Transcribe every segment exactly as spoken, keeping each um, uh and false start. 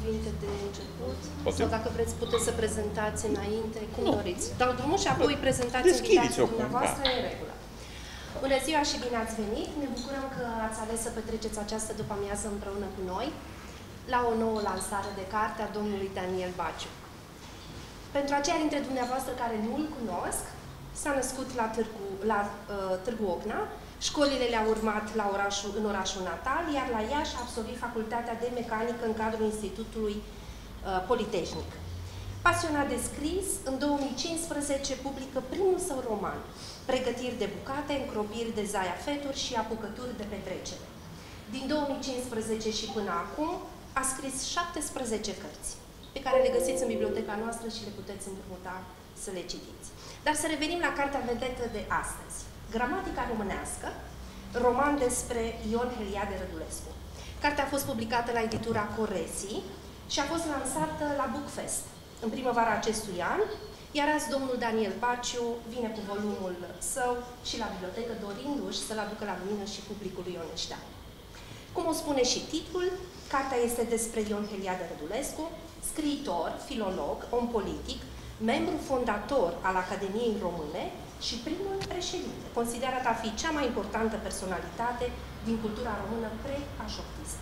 cuvinte de început? Poate. Sau dacă vreți, puteți să prezentați înainte, cum nu. doriți. Dau drumul și apoi prezentați invitația dumneavoastră da. în regulă. Bună ziua și bine ați venit! Ne bucurăm că ați ales să petreceți această după-amiază împreună cu noi la o nouă lansare de carte a domnului Daniel Baciu. Pentru aceia dintre dumneavoastră care nu-l cunosc, s-a născut la Târgu, la, uh, Târgu Ocna, școlile le-a urmat la orașul, în orașul natal, iar la Iași a absolvit facultatea de mecanică în cadrul Institutului uh, Politehnic. Pasionat de scris, în două mii cincisprezece publică primul său roman, Pregătiri de bucate, încropiri de zaiafeturi și apucături de petrecere. Din două mii cincisprezece și până acum a scris șaptesprezece cărți, pe care le găsiți în biblioteca noastră și le puteți împrumuta să le citiți. Dar să revenim la cartea vedetă de astăzi. Gramatica românească, roman despre Ion Heliade Rădulescu. Cartea a fost publicată la editura Coresi și a fost lansată la Bookfest în primăvara acestui an, iar azi domnul Daniel Baciu vine cu volumul său și la bibliotecă, dorindu-și să-l aducă la lumină și publicului ioneștean. Cum o spune și titlul, cartea este despre Ion Heliade Rădulescu, scriitor, filolog, om politic, membru fondator al Academiei Române și primul președinte, considerat a fi cea mai importantă personalitate din cultura română pre-așoptistă.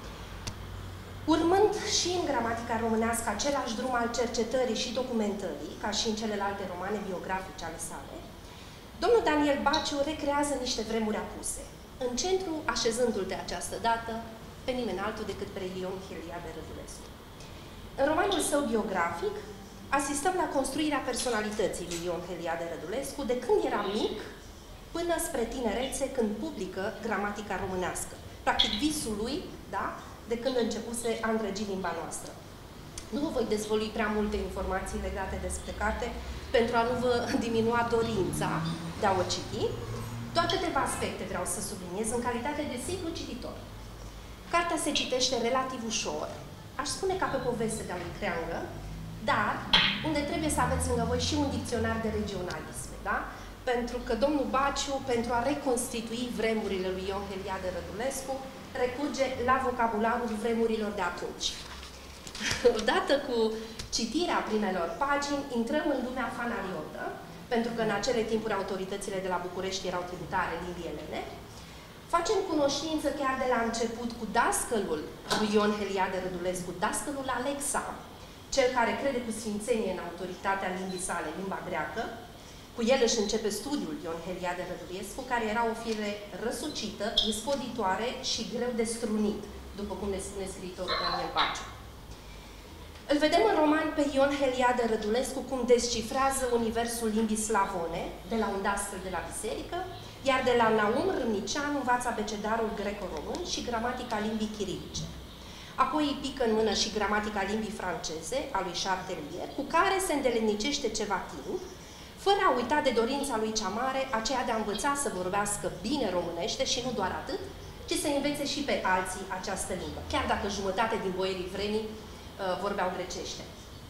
Urmând și în gramatica românească același drum al cercetării și documentării, ca și în celelalte romane biografice ale sale, domnul Daniel Baciu recrează niște vremuri apuse, în centru așezându-l de această dată pe nimeni altul decât pe Ion Heliade Rădulescu. În romanul său biografic, asistăm la construirea personalității lui Ion Heliade Rădulescu de când era mic până spre tinerețe, când publică gramatica românească. Practic visul lui, da, de când începuse a îndrăgi limba noastră. Nu vă voi dezvălui prea multe informații legate despre carte pentru a nu vă diminua dorința de a o citi. Doar câteva aspecte vreau să subliniez în calitate de simplu cititor. Cartea se citește relativ ușor, aș spune ca pe poveste de-a lui Creangă, dar unde trebuie să aveți lângă voi și un dicționar de regionalisme, da? Pentru că domnul Baciu, pentru a reconstitui vremurile lui Ion Heliade Rădulescu, recurge la vocabularul vremurilor de atunci. Odată cu citirea primelor pagini, intrăm în lumea fanariotă, pentru că în acele timpuri autoritățile de la București erau tributare limbii elene. Facem cunoștință chiar de la început cu dascălul lui Ion Heliade Rădulescu, dascălul Alexa, cel care crede cu sfințenie în autoritatea limbii sale, limba greacă. Cu el își începe studiul Ion Heliade Rădulescu, care era o fire răsucită, ispoditoare și greu de strunit, după cum ne spune scriitorul Daniel Baciu. Îl vedem în roman pe Ion Heliade Rădulescu cum descifrează universul limbii slavone, de la un dascăl de la biserică, iar de la Naum Râmnicianu învață abecedarul greco-român și gramatica limbii chirilice. Apoi îi pică în mână și gramatica limbii franceze, a lui Chartelier, cu care se îndeletnicește ceva timp, fără a uita de dorința lui cea mare, aceea de a învăța să vorbească bine românește și nu doar atât, ci să învețe și pe alții această limbă, chiar dacă jumătate din boierii vremii uh, vorbeau grecește.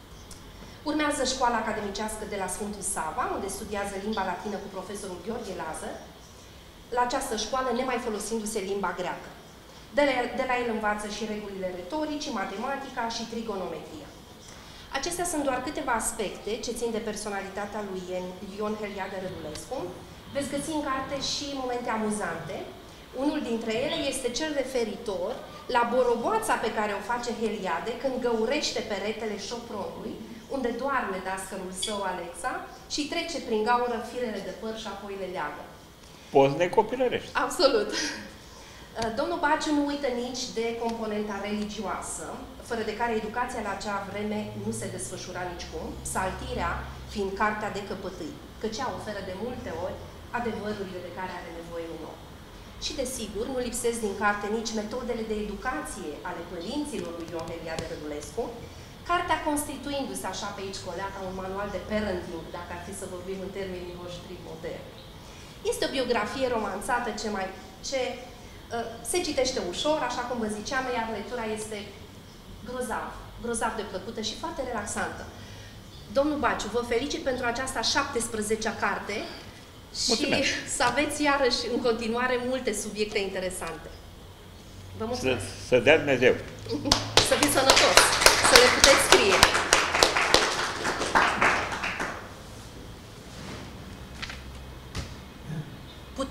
Urmează școala academicească de la Sfântul Sava, unde studiază limba latină cu profesorul Gheorghe Lazar, la această școală nemai folosindu-se limba greacă. De la, de la el învață și regulile retoricii, matematica și trigonometria. Acestea sunt doar câteva aspecte ce țin de personalitatea lui Ion Heliade Rădulescu. Veți găsi în carte și momente amuzante. Unul dintre ele este cel referitor la boroboața pe care o face Heliade când găurește peretele șopronului, unde doarme dascălul său Alexa și trece prin gaură firele de păr și apoi le leagă. Pozne copilărești. Absolut. Domnul Baciu nu uită nici de componenta religioasă, fără de care educația la acea vreme nu se desfășura nicicum, psaltirea fiind cartea de căpătâi, căci ea oferă de multe ori adevărurile de care are nevoie un om. Și desigur, nu lipsesc din carte nici metodele de educație ale părinților lui Ion Heliade Rădulescu, cartea constituindu-se așa pe aici colea ca un manual de parenting, dacă ar fi să vorbim în termenii noștri moderni. Este o biografie romanțată ce, mai, ce uh, se citește ușor, așa cum vă ziceam, iar lectura este grozav, grozav de plăcută și foarte relaxantă. Domnul Baciu, vă felicit pentru această șaptesprezecea carte și mulțumesc. Să aveți iarăși în continuare multe subiecte interesante. Vă mulțumesc! Să, să dea Dumnezeu! Să fiți sănătos!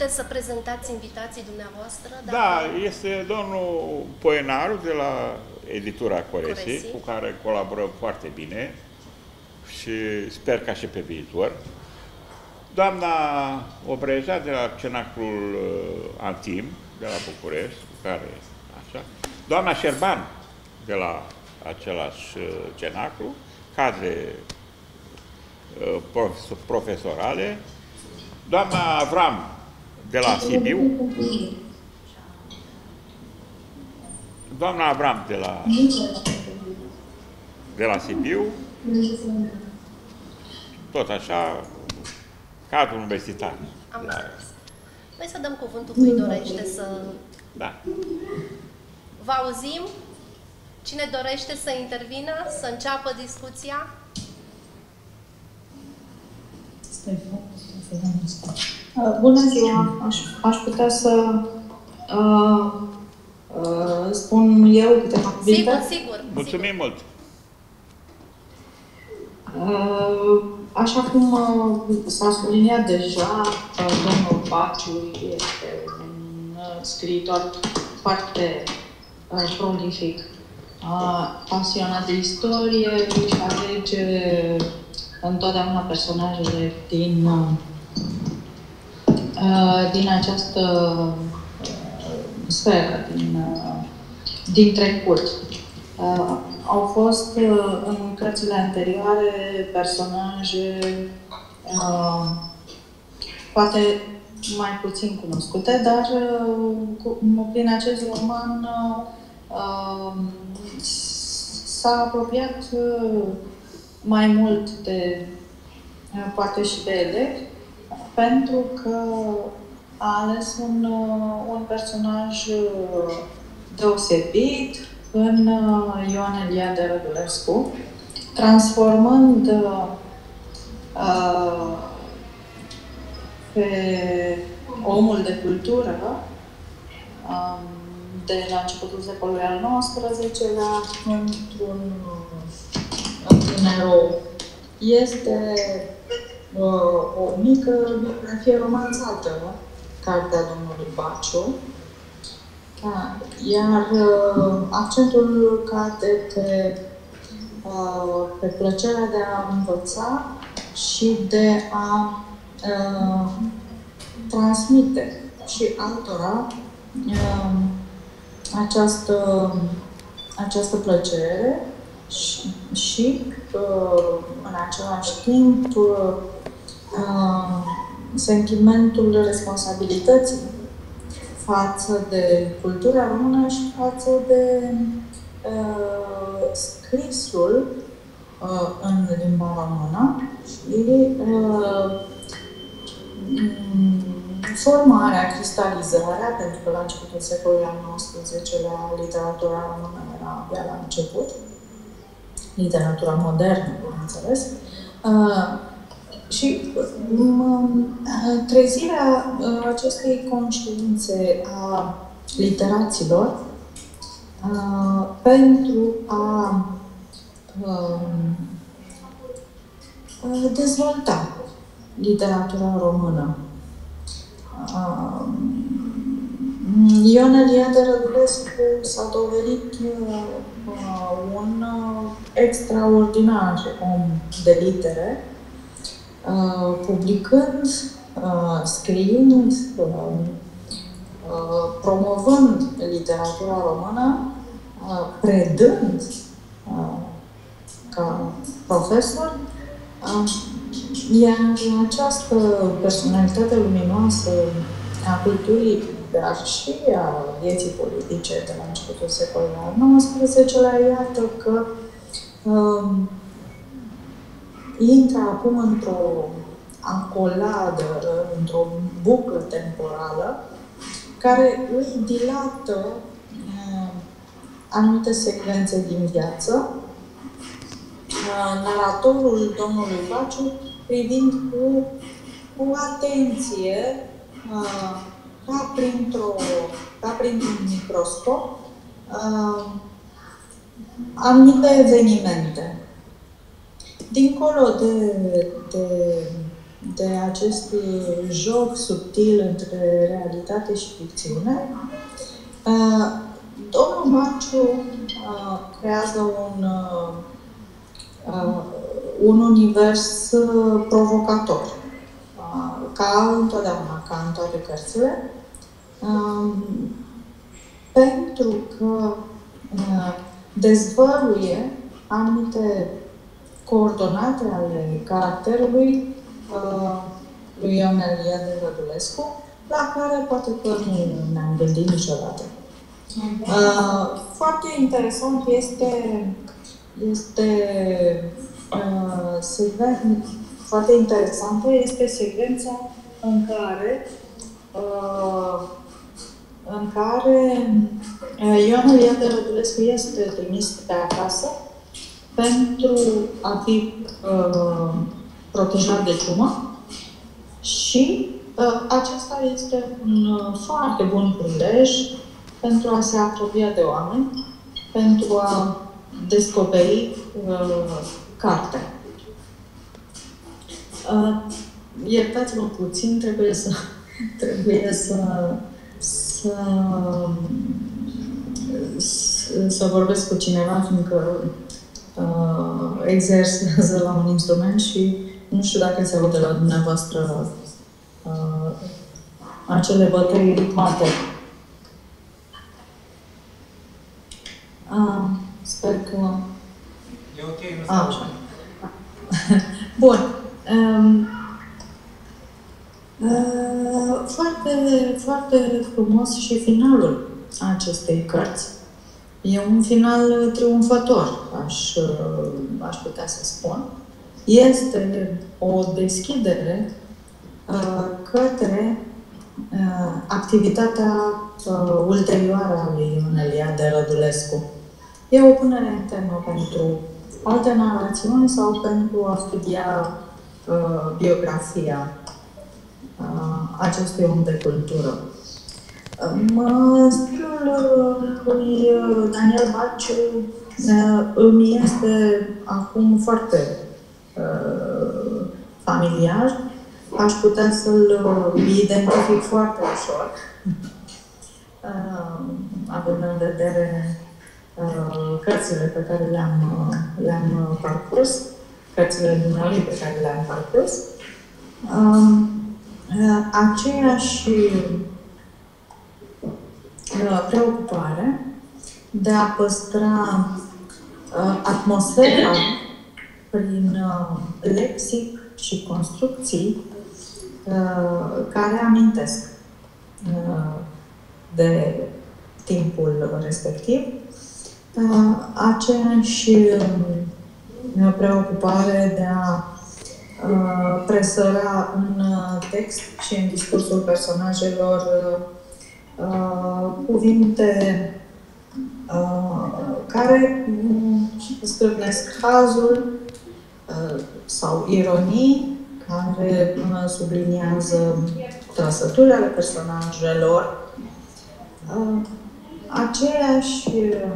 Puteți să prezentați invitații dumneavoastră? Dacă... Da, este domnul Poenaru de la editura Coresi, Coresi, cu care colaborăm foarte bine și sper ca și pe viitor. Doamna Obreja de la Cenaclul Antim, de la București, care așa. Doamna Șerban de la același cenaclu, cadre profesorale, doamna Avram de la Sibiu, doamna Avram de la, de la Sibiu, tot așa, cadrul universitar. Am înțeles. Noi să dăm cuvântul cui dorește să... Da. Vă auzim? Cine dorește să intervină, să înceapă discuția? Bună ziua! Aș, aș putea să uh, uh, spun eu câteva cuvinte? Sigur, sigur. Mulțumim sigur. mult! Uh, așa cum uh, s-a subliniat deja, uh, domnul Baciu este un uh, scriitor foarte uh, prolific, uh, pasionat de istorie și alege întotdeauna personajele din, uh, din această uh, sferă, din, uh, din trecut. Uh, au fost uh, în cărțile anterioare personaje uh, poate mai puțin cunoscute, dar uh, cu, prin acest roman uh, s-a apropiat uh, mai mult de, poate și de elevi, pentru că a ales un, un personaj deosebit în Ioan Eliade Rădulescu, transformând uh, pe omul de cultură um, de la începutul secolului al nouăsprezecelea într-un un erou. Este uh, o mică biografie romanțată, cartea domnului Baciu, da. Iar uh, accentul cade pe, uh, pe plăcerea de a învăța și de a uh, transmite și altora uh, această, această plăcere și, și uh, în același timp uh, sentimentul responsabilității față de cultura română și față de uh, scrisul uh, în limba română și uh, formarea, cristalizarea, pentru că la începutul secolului al nouăsprezecelea literatura română era abia la început, literatura modernă, bineînțeles, uh, și uh, trezirea uh, acestei conștiințe a literaților uh, pentru a uh, dezvolta literatura română. Uh, Ion Eliade Rădulescu s-a dovedit uh, un uh, extraordinar om de litere, uh, publicând, uh, scriind, uh, uh, promovând literatura română, uh, predând uh, ca profesor, uh, iar această personalitate luminoasă a culturii, dar și a vieții politice de la începutul secolului al nouăsprezecelea, iată că um, intră acum într-o acoladă, într-o buclă temporală, care îi dilată uh, anumite secvențe din viață. Uh, naratorul domnului Baciu privind cu, cu atenție, uh, ca printr-o, ca printr-un microscop, uh, anumite evenimente. Dincolo de, de de acest joc subtil între realitate și ficțiune, domnul Baciu creează un, un univers provocator, ca întotdeauna, ca în toate cărțile, pentru că dezvăluie anumite coordonate ale caracterului uh, lui Ionel de Rădulescu, la care poate că nu ne-am gândit niciodată. Uh, foarte interesant este, este uh, secven, foarte interesantă este secvența în care uh, în care Ionel de Rădulescu este trimis pe acasă pentru a fi uh, protejat de ciumă și uh, acesta este un uh, foarte bun prilej pentru a se apropia de oameni, pentru a descoperi uh, cartea. Uh, iertați-mă puțin, trebuie să, trebuie să, să, să vorbesc cu cineva, fiindcă Uh, exersează la un instrument și nu știu dacă se aude la dumneavoastră uh, acele bătăi ritmate. Uh, sper că... E ok, nu se aude. Bun. Um, uh, foarte, foarte frumos și finalul acestei cărți. E un final triumfător, aș, aș putea să spun. Este o deschidere uh, către uh, activitatea uh, ulterioară a lui Ionel de Rădulescu. E o punere în temă pentru alte narațiuni sau pentru a studia uh, biografia uh, acestui om de cultură. Stilul lui Daniel Baciu îmi este acum foarte uh, familiar. Aș putea să-l identific foarte ușor, uh, având în vedere uh, cărțile pe care le-am le-am parcurs, cărțile dumnealui pe care le-am parcurs. Uh, uh, aceeași preocupare de a păstra uh, atmosfera prin uh, lexic și construcții uh, care amintesc uh, de timpul respectiv. Uh, aceeași uh, preocupare de a uh, presăra în text și în discursul personajelor uh, Uh, cuvinte uh, care scârnesc hazul uh, sau ironii, care uh, subliniază trăsături ale personajelor. Uh, aceeași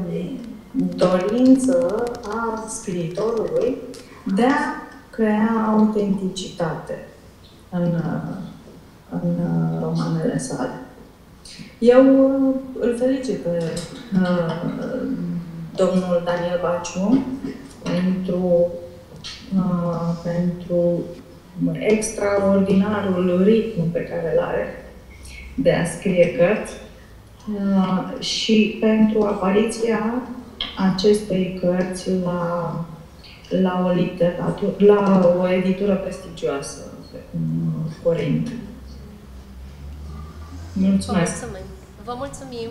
dorință a scriitorului de a crea autenticitate în, în romanele sale. Eu îl felicit pe uh, domnul Daniel Baciu pentru, uh, pentru extraordinarul ritm pe care îl are de a scrie cărți uh, și pentru apariția acestei cărți la, la, o, literatură, la o editură prestigioasă, precum Corint. Mulțumesc! Vă mulțumim! Vă mulțumim!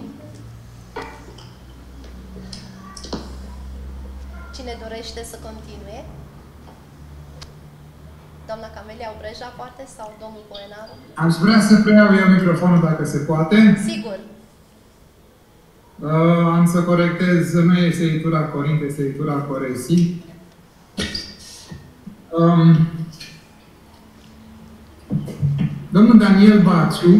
Cine dorește să continue? Doamna Camelia Obreja, poate? Sau domnul Poenaru? Aș vrea să preiau eu microfonul, dacă se poate. Sigur! Uh, am să corectez, nu este editura Corint, este editura Coresi. Um, domnul Daniel Baciu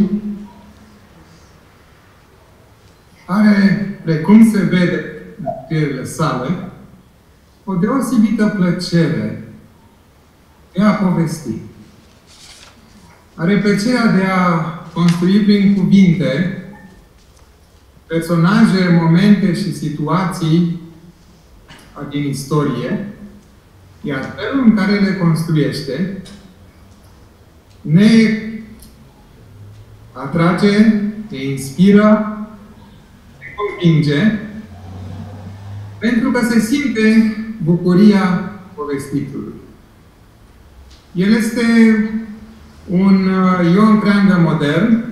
are, precum se vede în scrierile sale, o deosebită plăcere de a povesti. are plăcerea de a construi prin cuvinte personaje, momente și situații din istorie, iar felul în care le construiește ne atrage, ne inspiră, ne convinge, pentru că se simte bucuria povestitului. El este un Ion Creangă modern.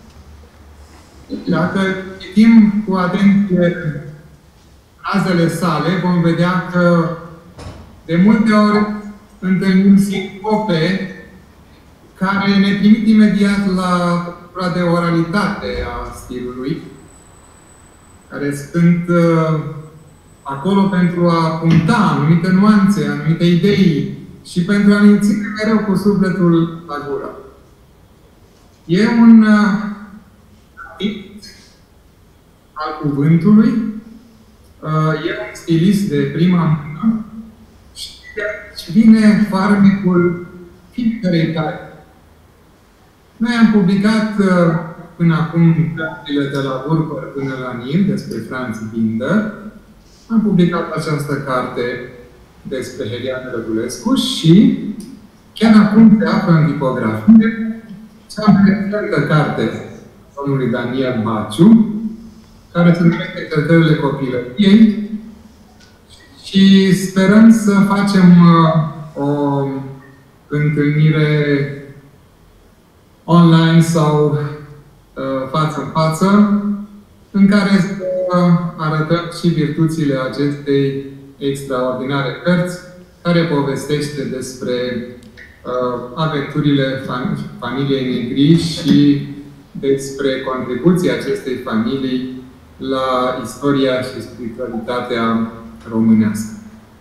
Dacă citim cu atenție frazele sale, vom vedea că de multe ori întâlnim sincope care ne trimit imediat la cultura de oralitate a stilului, care sunt uh, acolo pentru a punta anumite nuanțe, anumite idei și pentru a ne ține mereu cu sufletul la gură. E un uh, al cuvântului, uh, e un stilist de prima mână și vine farmecul fiecărei tare. Noi am publicat uh, până acum cărțile de la Urber până la Nil despre Franz Binder. Am publicat această carte despre Helian Rădulescu și chiar acum se află în tipografie cea mai recentă carte domnului Daniel Baciu, care se numește Cercările copilăriei și sperăm să facem uh, o întâlnire online sau uh, față în față, în care să arătăm și virtuțile acestei extraordinare cărți, care povestește despre uh, aventurile fam familiei Negri și despre contribuția acestei familii la istoria și spiritualitatea românească.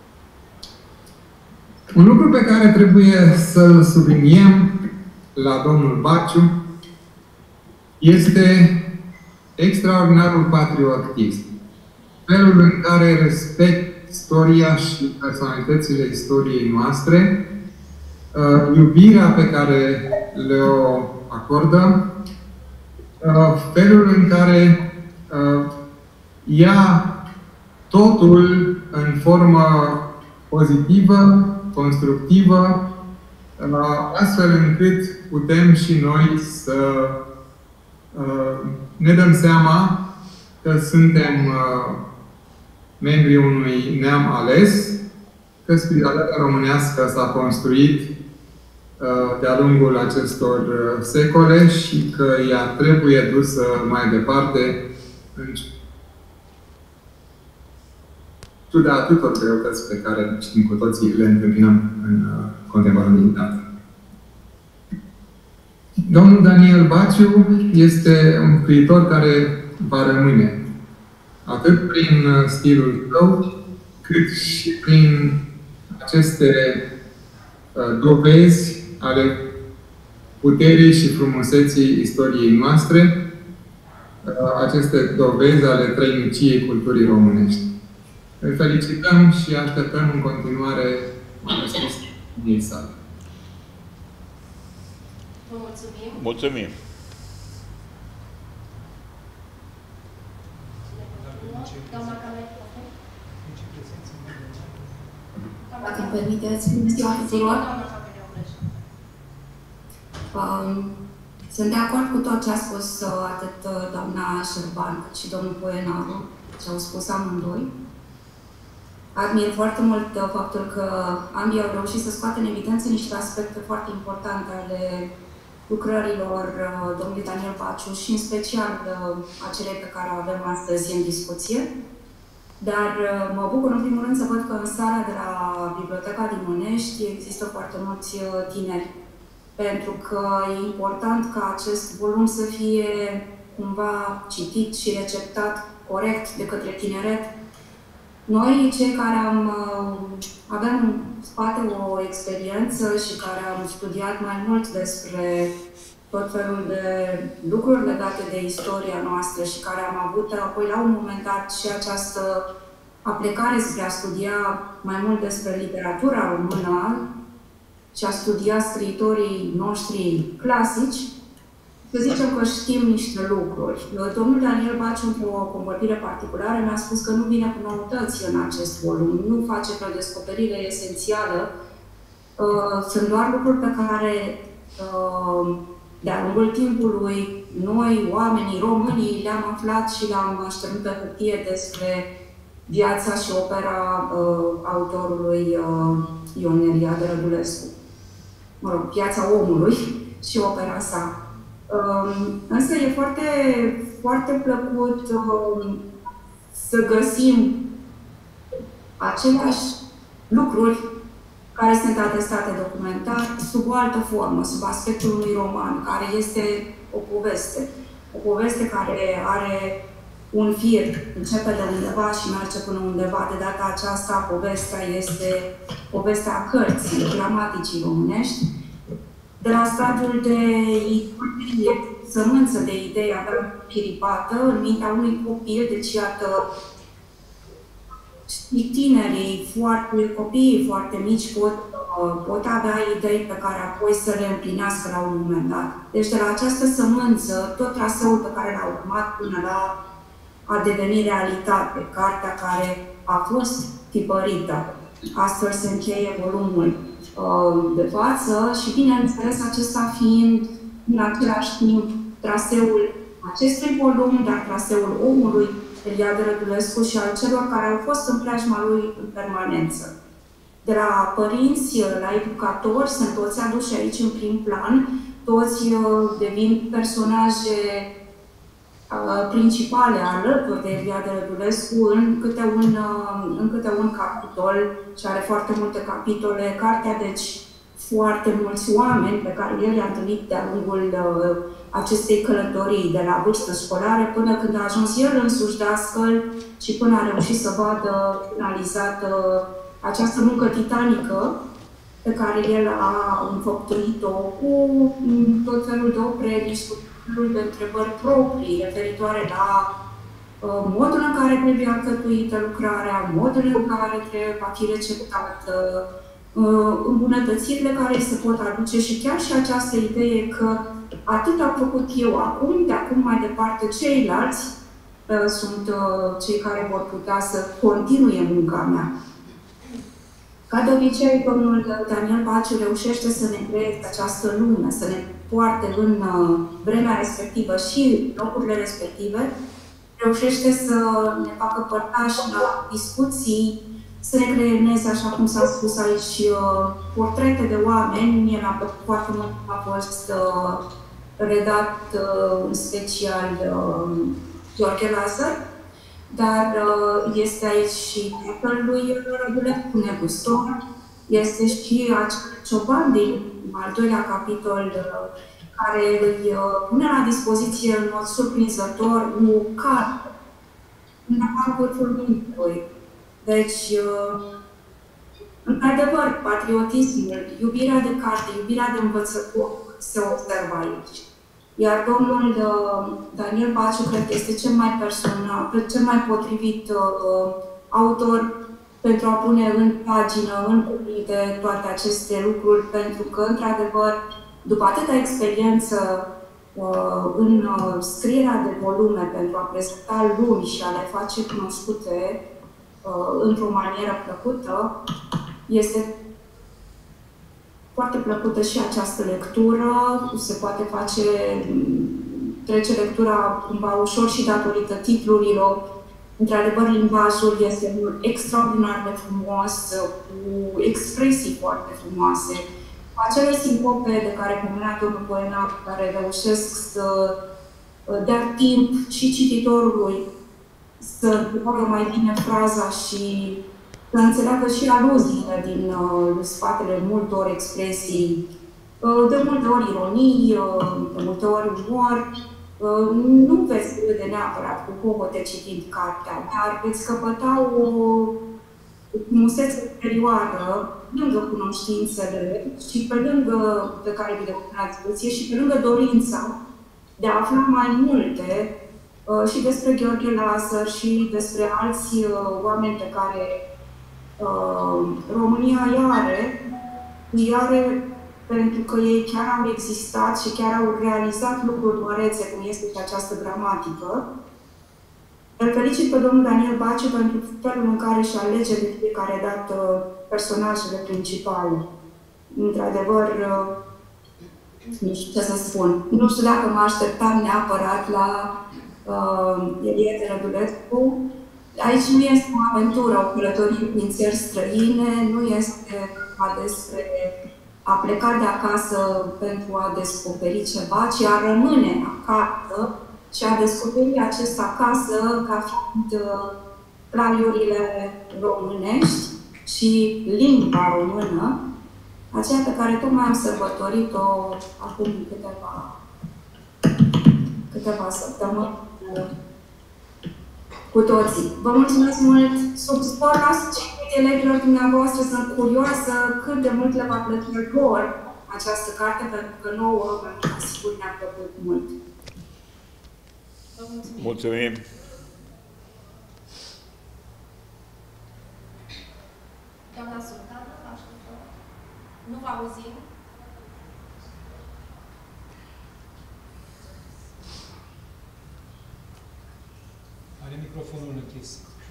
Un lucru pe care trebuie să-l subliniem la domnul Baciu este extraordinarul patriotism. Felul în care respect istoria și personalitățile istoriei noastre, uh, iubirea pe care le-o acordă, uh, felul în care uh, ia totul în formă pozitivă, constructivă, astfel încât putem și noi să ne dăm seama că suntem membrii unui neam ales, că spiritualitatea românească s-a construit de-a lungul acestor secole și că ea trebuie dusă mai departe în ciuda atâtor greutăți pe care știm cu toții le întâmpinăm în contemporaneitate. Domnul Daniel Baciu este un scriitor care va rămâne atât prin stilul său, cât și prin aceste dovezi ale puterii și frumuseții istoriei noastre, aceste dovezi ale trăiniciei culturii românești. Îl felicităm și așteptăm în continuare manuscrisul sale. Vă mulțumim. Mulțumim. Doamna Camelie. Dacă îmi permiteți, bună ziua tuturor. Sunt de acord cu tot ce a spus atât doamna Șerban cât și domnul Poenaru, ce au spus amândoi. Admir foarte mult faptul că ambii au reușit să scoată în evidență niște aspecte foarte importante ale lucrărilor domnului Daniel Baciu și în special acele pe care o avem astăzi în discuție. Dar mă bucur în primul rând să văd că în sala de la Biblioteca din Mănești există foarte mulți tineri. Pentru că e important ca acest volum să fie cumva citit și receptat corect de către tineret. Noi, cei care am, avem în spate o experiență și care am studiat mai mult despre tot felul de lucruri legate de istoria noastră și care am avut apoi la un moment dat și această aplecare spre a studia mai mult despre literatura română, și a studiat scriitorii noștri clasici, să zicem că știm niște lucruri. Domnul Daniel Baciu, într-o convorbire particulară, mi-a spus că nu vine cu noutăți în acest volum, nu face o descoperire esențială. Sunt doar lucruri pe care, de-a lungul timpului, noi, oamenii, românii, le-am aflat și le-am așternut pe hârtie despre viața și opera autorului Ion Eliade Rădulescu. Mă rog, viața omului și opera sa. Um, însă e foarte, foarte plăcut um, să găsim aceleași lucruri care sunt atestate documentar sub o altă formă, sub aspectul unui roman, care este o poveste. O poveste care are un fir, începe de undeva și merge până undeva. De data aceasta, povestea este povestea cărții, gramaticii românești, de la stadiul de sămânță de idei avea piripată în mintea unui copil, deci iată, tinerii, foarte, copiii foarte mici pot, pot avea idei pe care apoi să le împlinească la un moment dat. Deci de la această sămânță, tot traseul pe care l-a urmat până la a deveni realitate, cartea care a fost tipărită. Astfel se încheie volumul de față și, bineînțeles, acesta fiind în același timp traseul acestui volum, dar traseul omului Eliade Rădulescu și al celor care au fost în preajma lui în permanență. De la părinți la educatori, sunt toți aduși aici în prim plan, toți devin personaje principale alături de Eliade Rădulescu în câte, un, în câte un capitol și are foarte multe capitole. Cartea, deci, foarte mulți oameni pe care el i-a întâlnit de-a lungul uh, acestei călătorii, de la vârstă școlare până când a ajuns el însuși dascăl și până a reușit să vadă finalizată această muncă titanică pe care el a înfăptuit-o cu tot felul de opreliști, de întrebări proprii referitoare la uh, modul în care trebuie alcătuită lucrarea, modul în care trebuie va fi receptată, uh, îmbunătățirile care se pot aduce și chiar și această idee că atât am făcut eu acum, de acum mai departe ceilalți uh, sunt uh, cei care vor putea să continue munca mea. Ca de obicei, domnul Daniel Baciu reușește să ne creeze această lume, să ne poarte în uh, vremea respectivă și locurile respective, reușește să ne facă părtași la discuții, să ne creioneze, așa cum s-a spus aici, uh, portrete de oameni. Mie mi-a plăcut foarte mult cum a fost uh, redat uh, în special uh, Gheorghe Lazar, dar uh, este aici și tatăl lui Rădulescu, negustor, este și acel cioban din al doilea capitol, uh, care îi uh, pune la dispoziție în mod surprinzător o carte în vârful muntelui. Deci, uh, într-adevăr, patriotismul, iubirea de carte, iubirea de învățător se observă aici. Iar domnul uh, Daniel Baciu cred că este cel mai personal, cel mai potrivit uh, autor pentru a pune în pagină, în cuvinte, toate aceste lucruri, pentru că, într-adevăr, după atâta experiență uh, în uh, scrierea de volume pentru a prezenta lumi și a le face cunoscute uh, într-o manieră plăcută, este foarte plăcută și această lectură. Se poate face, trece lectura cumva ușor și datorită titlurilor. Într-adevăr, limbajul este extraordinar de frumos, cu expresii foarte frumoase, cu acele sincope de care pomenea domnul Poenar, care reușesc să dea timp și cititorului să facă mai bine fraza și să înțeleagă și aluziile din uh, spatele multor expresii, uh, de multe ori ironii, uh, de multe ori umor. Uh, nu veți râde neapărat cu hohote citind cartea, dar veți căpăta o frumusețe superioară lângă cunoștințele și pe lângă pe care vi le pun la discuție și pe lângă dorința de a afla mai multe uh, și despre Gheorghe Lazar și despre alți uh, oameni pe care Uh, România îi are Iare, pentru că ei chiar au existat și chiar au realizat lucruri mărețe, cum este și această gramatică. Îl felicit pe domnul Daniel Baciu pentru felul în care își alege de fiecare dată personajele principale. Într-adevăr, nu știu ce să spun. Nu știu dacă mă așteptam neapărat la uh, Elie Rădulescu. Aici nu este o aventură, o călătorie prin țări străine, nu este despre a pleca de acasă pentru a descoperi ceva, ci a rămâne acasă și a descoperi acest acasă ca fiind traiurile românești și limba română, aceea pe care tocmai am sărbătorit-o acum câteva, câteva săptămâni cu toții. Vă mulțumesc mult! Sub spor la succesul elevilor dumneavoastră, sunt curioasă cât de mult le va plăcea lor această carte, pentru că nouă, sigur, ne-a plăcut mult. Vă mulțumim! Mulțumim! Doamna Sultană, așteptă. Nu vă auzim. Are microfonul închis.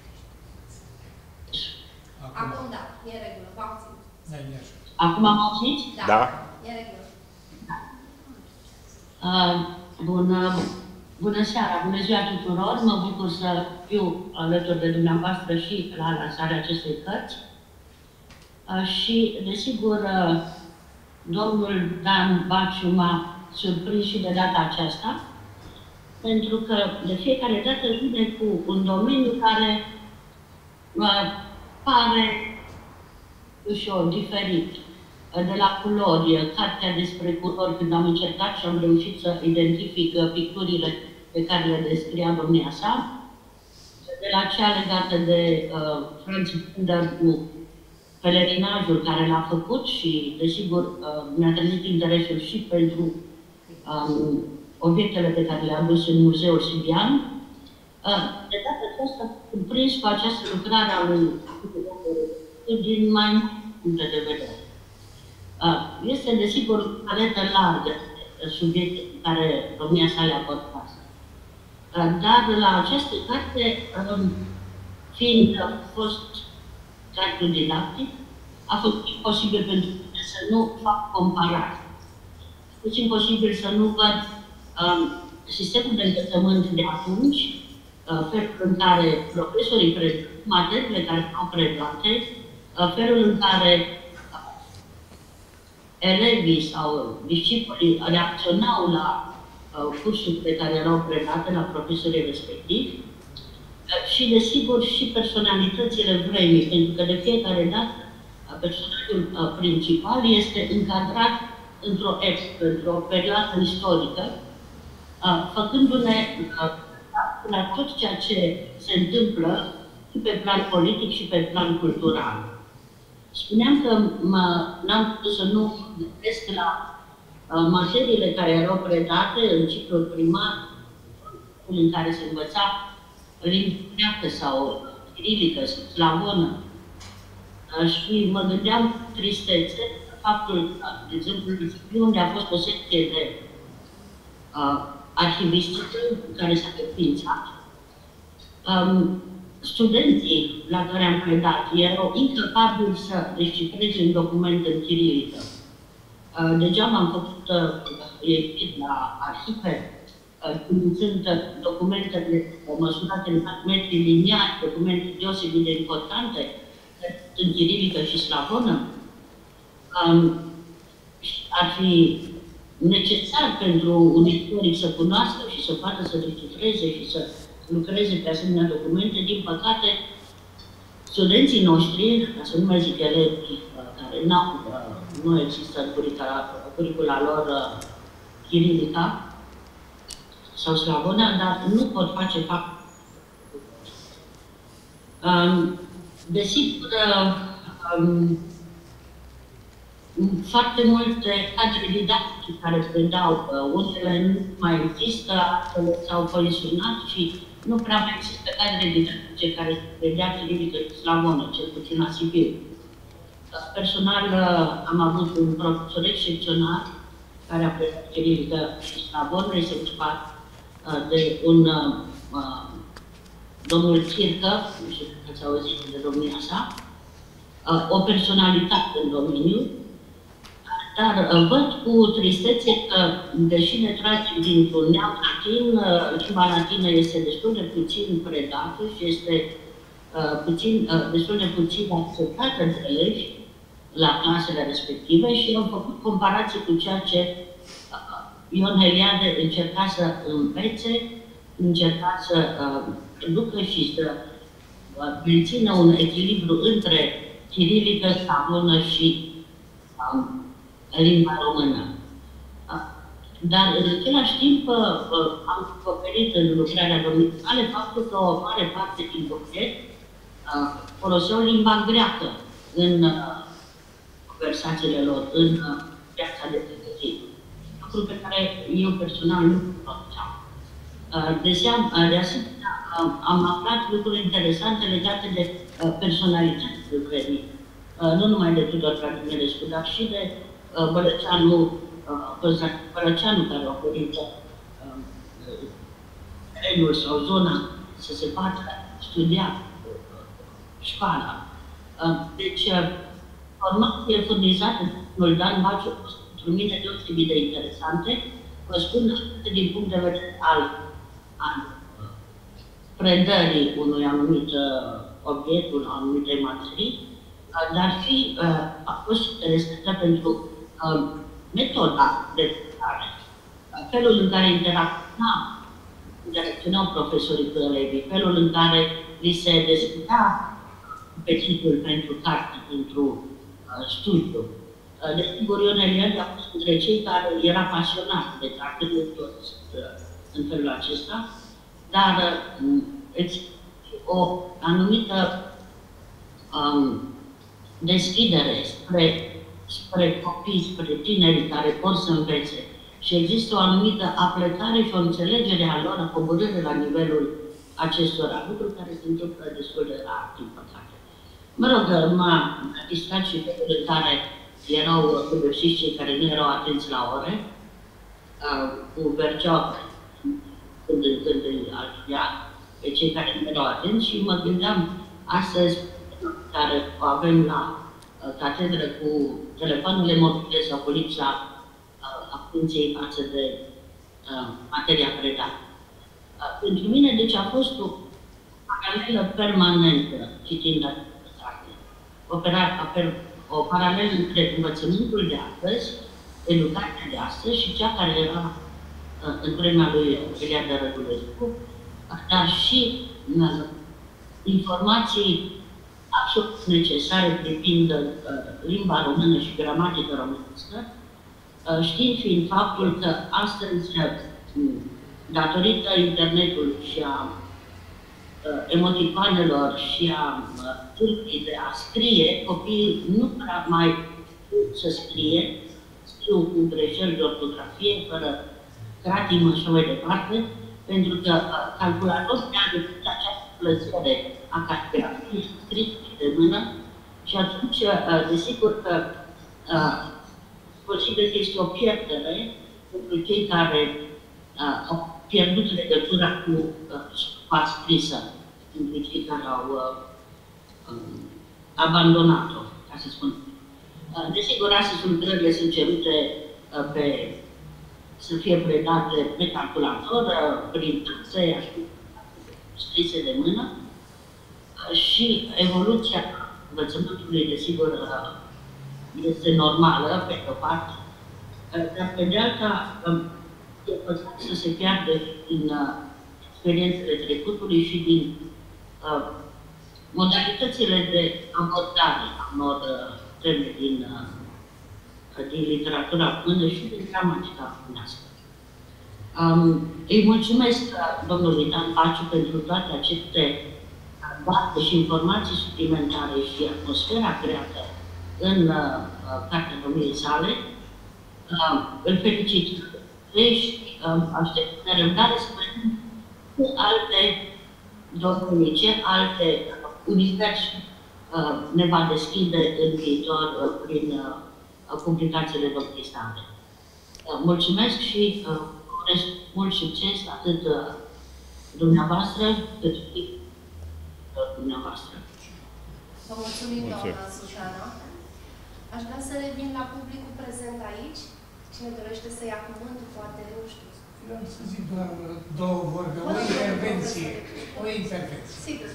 Acum, Acum da, e în regulă, vă auzim. Da, Acum am auzit? Da, da. E în regulă. Da. Uh, bună, bună seara, bună ziua tuturor. Mă bucur să fiu alături de dumneavoastră și la lansarea acestei cărți. Uh, și, desigur, uh, domnul Dan Baciu m-a surprins și de data aceasta, pentru că de fiecare dată vine cu un domeniu care uh, pare ușor, diferit. De la culori, cartea despre culori, când am încercat și am reușit să identific picturile pe care le descria domnia sa, de la cea legată de uh, Franz Binder cu pelerinajul care l-a făcut și, desigur, uh, mi-a trezit interesul și pentru um, obiectele pe care le-a adus în Muzeul Sibian. Uh, de data aceasta, surprins cu această lucrare a lui din mai multe puncte de vedere. Este, desigur, o paletă largă de subiecte care domnia sa le-a abordat. Dar la această carte, fiind a fost cadru didactic, a fost imposibil pentru mine să nu fac comparații. A fost imposibil să nu văd um, sistemul de învățământ de atunci, uh, felul în care profesorii predau, materiile care au predate, uh, felul în care elevii sau discipolii reacționau la uh, cursurile pe care erau predate la profesorii respectivi uh, și, desigur, și personalitățile vremii, pentru că de fiecare dată uh, personajul uh, principal este încadrat într-o epocă, într-o perioadă istorică, uh, făcându-ne uh, la tot ceea ce se întâmplă și pe plan politic și pe plan cultural. Spuneam că n-am putut să nu gândesc la uh, materiile care erau predate în ciclul primar, în care se învăța limba greacă sau chirilică sau slavonă. Uh, și mă gândeam cu tristețe faptul că, de exemplu, unde a fost o secție de uh, arhivistică care s-a înființat, um, studenții la care am predat erau incapabili să descifreze un document în chirilică. Degeaba am făcut ieșit la arhive, cunoscând documentele măsurate în metri liniari, documente deosebit de importante în chirilică și slavonă. Ar fi necesar pentru un istoric să cunoască și să poată să descifreze și să lucreze pe asemenea documente. Din păcate, studenții noștri, ca să nu mai zic elevii care n-au, nu există în curicula lor chirilica sau slavona, dar nu pot face fapt. Desigur, foarte multe cadre didactice care predau, unele nu mai există, altele s-au pensionat și nu prea mai există cadre didactice care se predea chirilică și slavonă, cel puțin la Sibiu. Personal, am avut un profesor excepțional care a predat cirilică și slavonă, este ocupat de un uh, domnul Circă, nu știu dacă ați auzit de domnia sa, uh, o personalitate în domeniu, dar uh, văd cu tristețe că, deși ne tragem dintr-un neam latin, uh, limba latină este destul de puțin predată și este uh, puțin, uh, destul de puțin acceptată de elevi la clasele respective și am făcut comparații cu ceea ce Ion Heliade încerca să învețe, încerca să uh, ducă și să uh, mențină un echilibru între cirilică, slavonă și uh, limba română. Uh, dar în același timp uh, am descoperit în lucrarea domniei sale faptul că o mare parte din doctori uh, foloseau limba greacă în uh, conversațiile lor, în uh, viața de zi. Lucru pe care eu personal nu cunoșteam. De asemenea, am aflat lucruri interesante legate de personalități lucrării, nu numai de Tudor Vladimirescu, dar și de Bălăceanu, Bălăceanu care a oferit terenul sau zona să se poată studia școala. Deci, formație furnizată de domnul Dan Baciu a fost pentru mine deosebit de interesante, vă spun atât din punct de vedere al, al predării unui anumit uh, obiect, unui anumite materii, uh, dar și uh, a fost interesantă pentru uh, metoda de predare, uh, felul în care interacționau, interacționau profesorii cu elevii, felul în care li se deschidea apetitul pentru carte, pentru uh, studiu. Desigur, Ion Heliade a fost între cei care era pasionat de carte, de toți în felul acesta, dar o anumită um, deschidere spre, spre copii, spre tinerii care pot să învețe și există o anumită aplecare și o înțelegere a lor, a coborâre la nivelul acestora, lucruri care se întâmplă destul de rar, din păcate. Mă rog, m-a distrat și felul în care erau pedepsiți cei care nu erau atenți la ore, uh, cu Verceau, când în când îi altuia, pe cei care nu erau atenți și mă gândeam astăzi, care o avem la uh, catedră cu telefoanele mobile sau cu lipsa uh, atenției față de uh, materia predată. Uh, pentru mine, deci, a fost o paralelă permanentă citind această carte. O paralelă între învățământul de astăzi, educația de astăzi și cea care era uh, în vremea lui Heliade Rădulescu, dar și uh, informații absolut necesare privind uh, limba română și gramatica românească, uh, știind fiind faptul că astăzi, uh, datorită internetului și a emoticoanelor și a trucului de a scrie, copiii nu prea mai pot să scrie, scriu cu greșeli de ortografie, fără cratimă și mai departe, pentru că calculatorul ne-a găsit această plăcere a caligrafiei scrise de mână și atunci, desigur că posibil că este o pierdere pentru cei care au pierdut legătura cu scupa scrisă, pentru cei care au uh, uh, abandonat-o, ca să spun. Uh, desigur, astăzi lucrările sunt cerute uh, pe, să fie predate pe calculator, uh, prin taxe, scrise de mână, uh, și evoluția învățământului, desigur, uh, este normală, pe o parte, uh, dar pe de alta, uh, e păcat să se piardă din uh, experiențele trecutului și din uh, modalitățile de abordare a unor uh, teme din, uh, din literatura română și din gramatica românească. Um, îi mulțumesc domnului Dan Baciu pentru toate aceste date și informații suplimentare și atmosfera creată în uh, cartea domniei sale. Uh, îl felicit și uh, aștept cu nerăbdare să vedem cu alte domenii, ce alte universuri ne va deschide în viitor prin publicațiile domniei sale. Mulțumesc și urez mult succes atât dumneavoastră cât și dumneavoastră. Vă mulțumim, doamna Sușana. Aș vrea să revin la publicul prezent aici. Cine dorește să ia cuvântul, poate, nu știu. Vreau să zic doar două vorbe, o intervenție. O intervenție. Sigur.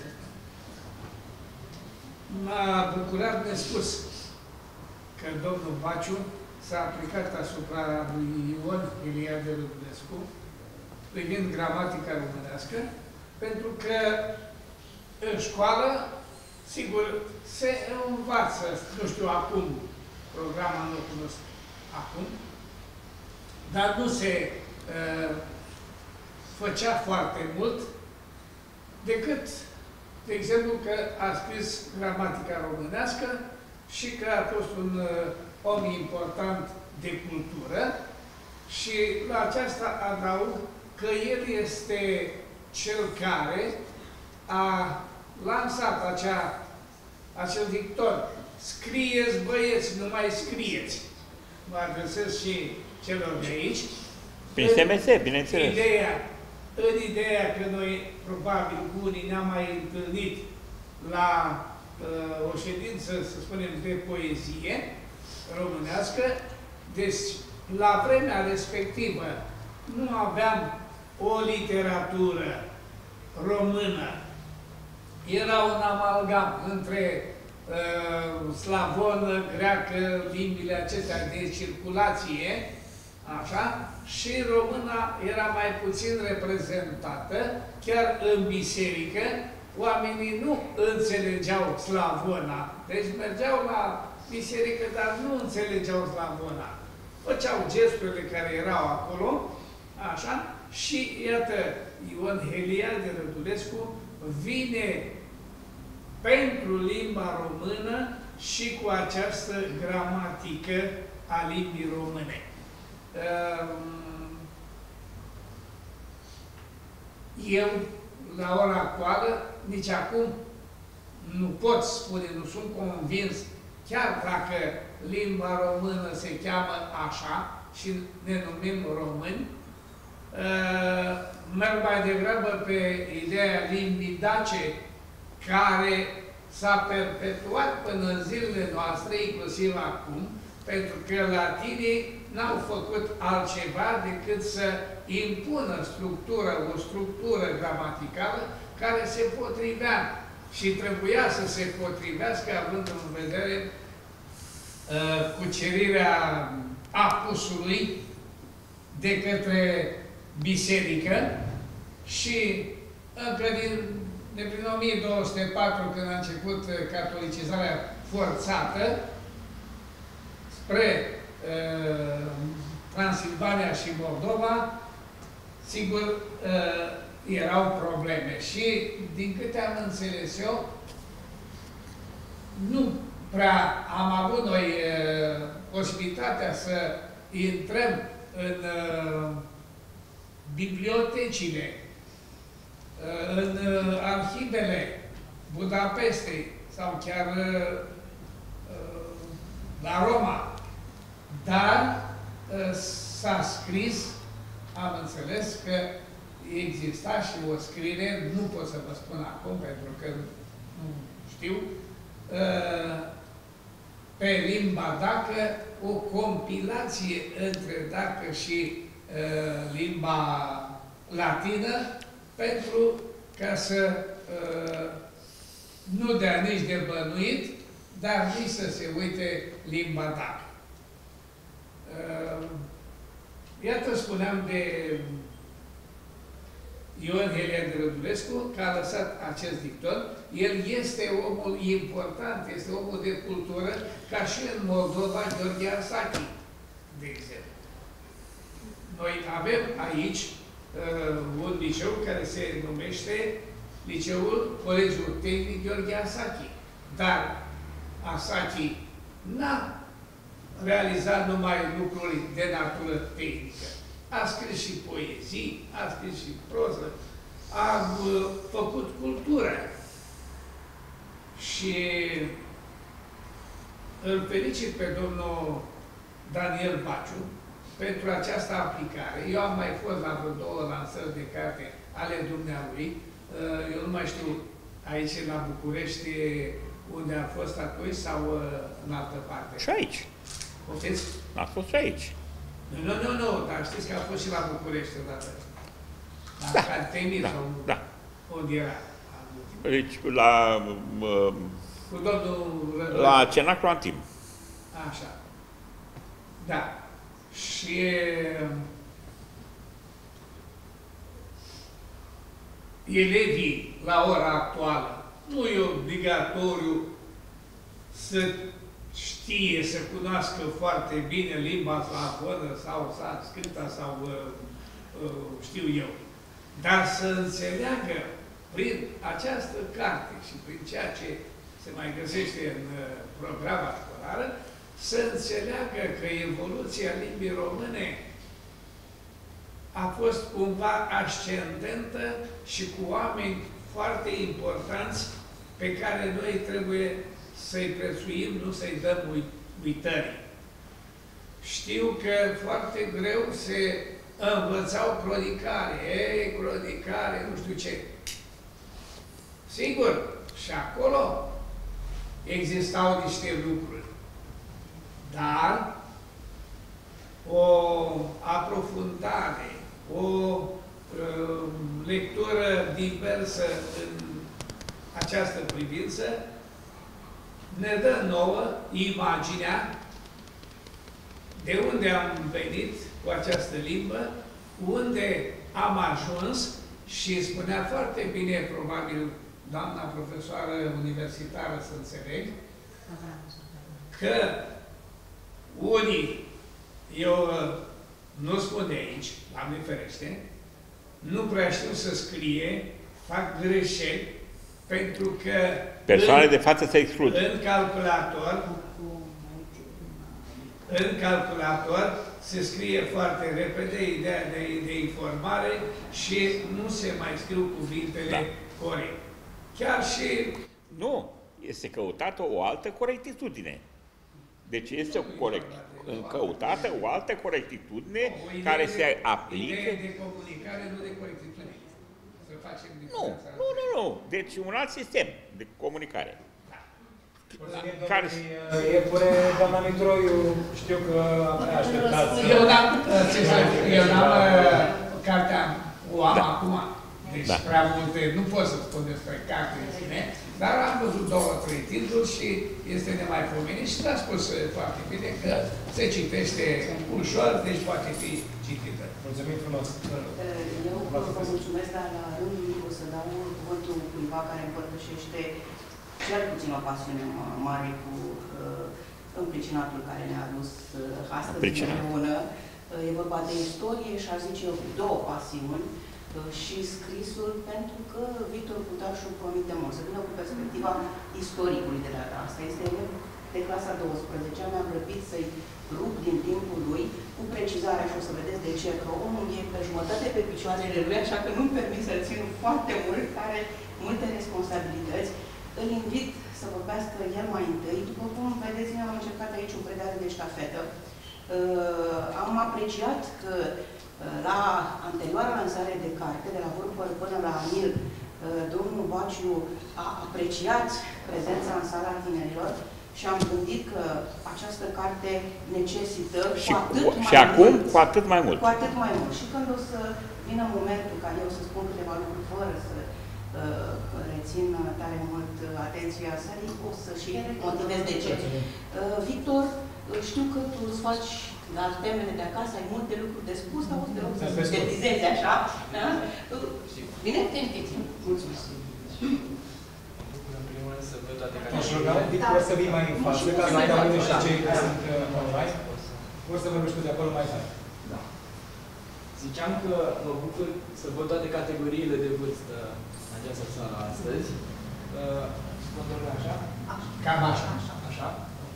M-a bucurat de spus că domnul Baciu s-a aplicat asupra lui Ion Eliade Rădulescu privind gramatica românească, pentru că în școală, sigur, se învață, nu știu acum, programul nu cunosc acum, dar nu se uh, făcea foarte mult, decât, de exemplu, că a scris gramatica românească și că a fost un uh, om important de cultură și la aceasta adaug că el este cel care a lansat acea, acel dicton: scrieți, băieți, nu mai scrieți. Mă adresez și celor de aici. Prin S M S, bineînțeles. Ideea, în ideea că noi, probabil, unii ne-am mai întâlnit la uh, o ședință, să spunem, de poezie românească, deci, la vremea respectivă, nu aveam o literatură română. Era un amalgam între uh, slavonă, greacă, limbile acestea de circulație, așa, și româna era mai puțin reprezentată, chiar în biserică, oamenii nu înțelegeau slavona. Deci mergeau la biserică, dar nu înțelegeau slavona. Făceau gesturile care erau acolo, așa, și iată, Ion Eliade Rădulescu vine pentru limba română și cu această gramatică a limbii române. Eu, la ora actuală, nici acum nu pot spune, nu sunt convins, chiar dacă limba română se cheamă așa și ne numim români, merg mai degrabă pe ideea limbii dace, care s-a perpetuat până în zilele noastre, inclusiv acum, pentru că latinii n-au făcut altceva decât să impună structură, o structură gramaticală care se potrivea și trebuia să se potrivească, având în vedere uh, cucerirea apusului de către biserică și încă din, de prin o mie două sute patru, când a început catolicizarea forțată spre uh, Transilvania și Moldova, sigur, uh, erau probleme. Și, din câte am înțeles eu, nu prea am avut noi uh, posibilitatea să intrăm în uh, bibliotecile, uh, în uh, arhivele Budapestei sau chiar uh, la Roma. Dar uh, s-a scris, am înțeles că exista și o scriere, nu pot să vă spun acum, pentru că nu știu, pe limba dacă, o compilație între dacă și limba latină, pentru ca să nu dea nici de bănuit, dar nici să se uite limba dacă. Iată, spuneam de Ion Eliade Rădulescu, că a lăsat acest dicton. El este omul important, este omul de cultură, ca și în Moldova, Gheorghe Arsachi, de exemplu. Noi avem aici uh, un liceu care se numește Liceul Colegiul Tehnic Gheorghe Arsachi. Dar Arsachi n-a realizat numai lucruri de natură tehnică. A scris și poezii, a scris și proză, a uh, făcut cultură. Și îl felicit pe domnul Daniel Baciu pentru această aplicare. Eu am mai fost la vreo două lansări de carte ale dumnealui. Eu nu mai știu aici la București unde a fost atunci sau în altă parte. Și aici. Puteți? A fost și aici. Nu, nu, nu, nu, dar știți că a fost și la București odată. La Da, Cantemir da, sau da. unde era? Deci, la, uh, Cu domnul Rădoi. la Cenaclu Antim. Așa. Da. Și elevii la ora actuală nu e obligatoriu să știe, să cunoască foarte bine limba slavonă sau sanscrita sau uh, uh, știu eu, dar să înțeleagă prin această carte și prin ceea ce se mai găsește în uh, programa școlară, să înțeleagă că evoluția limbii române a fost cumva ascendentă și cu oameni foarte importanți pe care noi trebuie să-i prețuim, nu să-i dăm uitării. Știu că foarte greu se învățau cronicare, ei, cronicare, nu știu ce. Sigur, și acolo existau niște lucruri. Dar o aprofundare, o uh, lectură diversă în această privință ne dă nouă imaginea de unde am venit cu această limbă, unde am ajuns și spunea foarte bine, probabil, doamna profesoară universitară, să înțeleg, că unii, eu nu spun de aici, Doamne ferește, nu prea știu să scrie, fac greșeli, pentru că persoanele în, de față se exclud. În calculator, în calculator se scrie foarte repede ideea de, de informare și nu se mai scriu cuvintele da. corect. Chiar și... Nu, este căutată o altă corectitudine. Deci este o corect, căutată o altă corectitudine o, o care se de, aplică... Idee de comunicare, nu de corectitudine. Să facem nu, nu, nu, nu. Deci un alt sistem de comunicare. Da. Care... Iepure, doamna Mitroiu, știu că abia așteptați. Eu n-am, eu n-am cartea, o am da. acum. Deci da. prea multe, nu pot să spun despre carte în sine, dar am văzut două, trei titluri și este nemaipomenit și a spus foarte bine că se citește ușor, deci poate fi citită. Mulțumim frumos! Eu vă mulțumesc, dar la rândul meu o să dau cuvântul cuiva care împărtășește cel puțin o pasiune mare cu uh, împricinatul care ne-a adus uh, astăzi împreună. Uh, e vorba de istorie și aș zice eu două pasiuni. Și scrisul, pentru că Victor Cutașu promite mult, să vină cu perspectiva istoricului de data asta. Este elev de clasa a douăsprezecea, mi-am răbit să-i rup din timpul lui, cu precizare și o să vedeți de ce, că omul e pe jumătate pe picioarele lui, așa că nu-mi permit să-l țin foarte mult, are multe responsabilități. Îl invit să vorbească el mai întâi. După cum vedeți, noi am încercat aici o predare de ștafetă. Uh, am apreciat că la anterioara lansare de carte, de la Vârfăr până la Anil, domnul Baciu a apreciat prezența în sala tinerilor și am gândit că această carte necesită și, cu atât cu, mai și acum mult, cu atât mai mult. Cu atât mai mult. Și când o să vină momentul ca eu să spun câteva lucruri fără să uh, rețin tare mult atenția sării, o să și motivez de ce. Uh, Victor, știu că tu îți faci la temele de acasă, ai multe lucruri de spus, dar o să te rog să sintetizezi așa. Da? Bine? Te invit. Mulțumesc. În primul rând să văd toate care... Aș ruga un pic, o să vii mai în față, ca să ai auzit și cei care sunt online. O să vorbești tu de acolo mai tare. Da. Ziceam că mă bucur să văd toate categoriile de vârstă în această sală astăzi. Spun doar așa? Cam așa. Așa?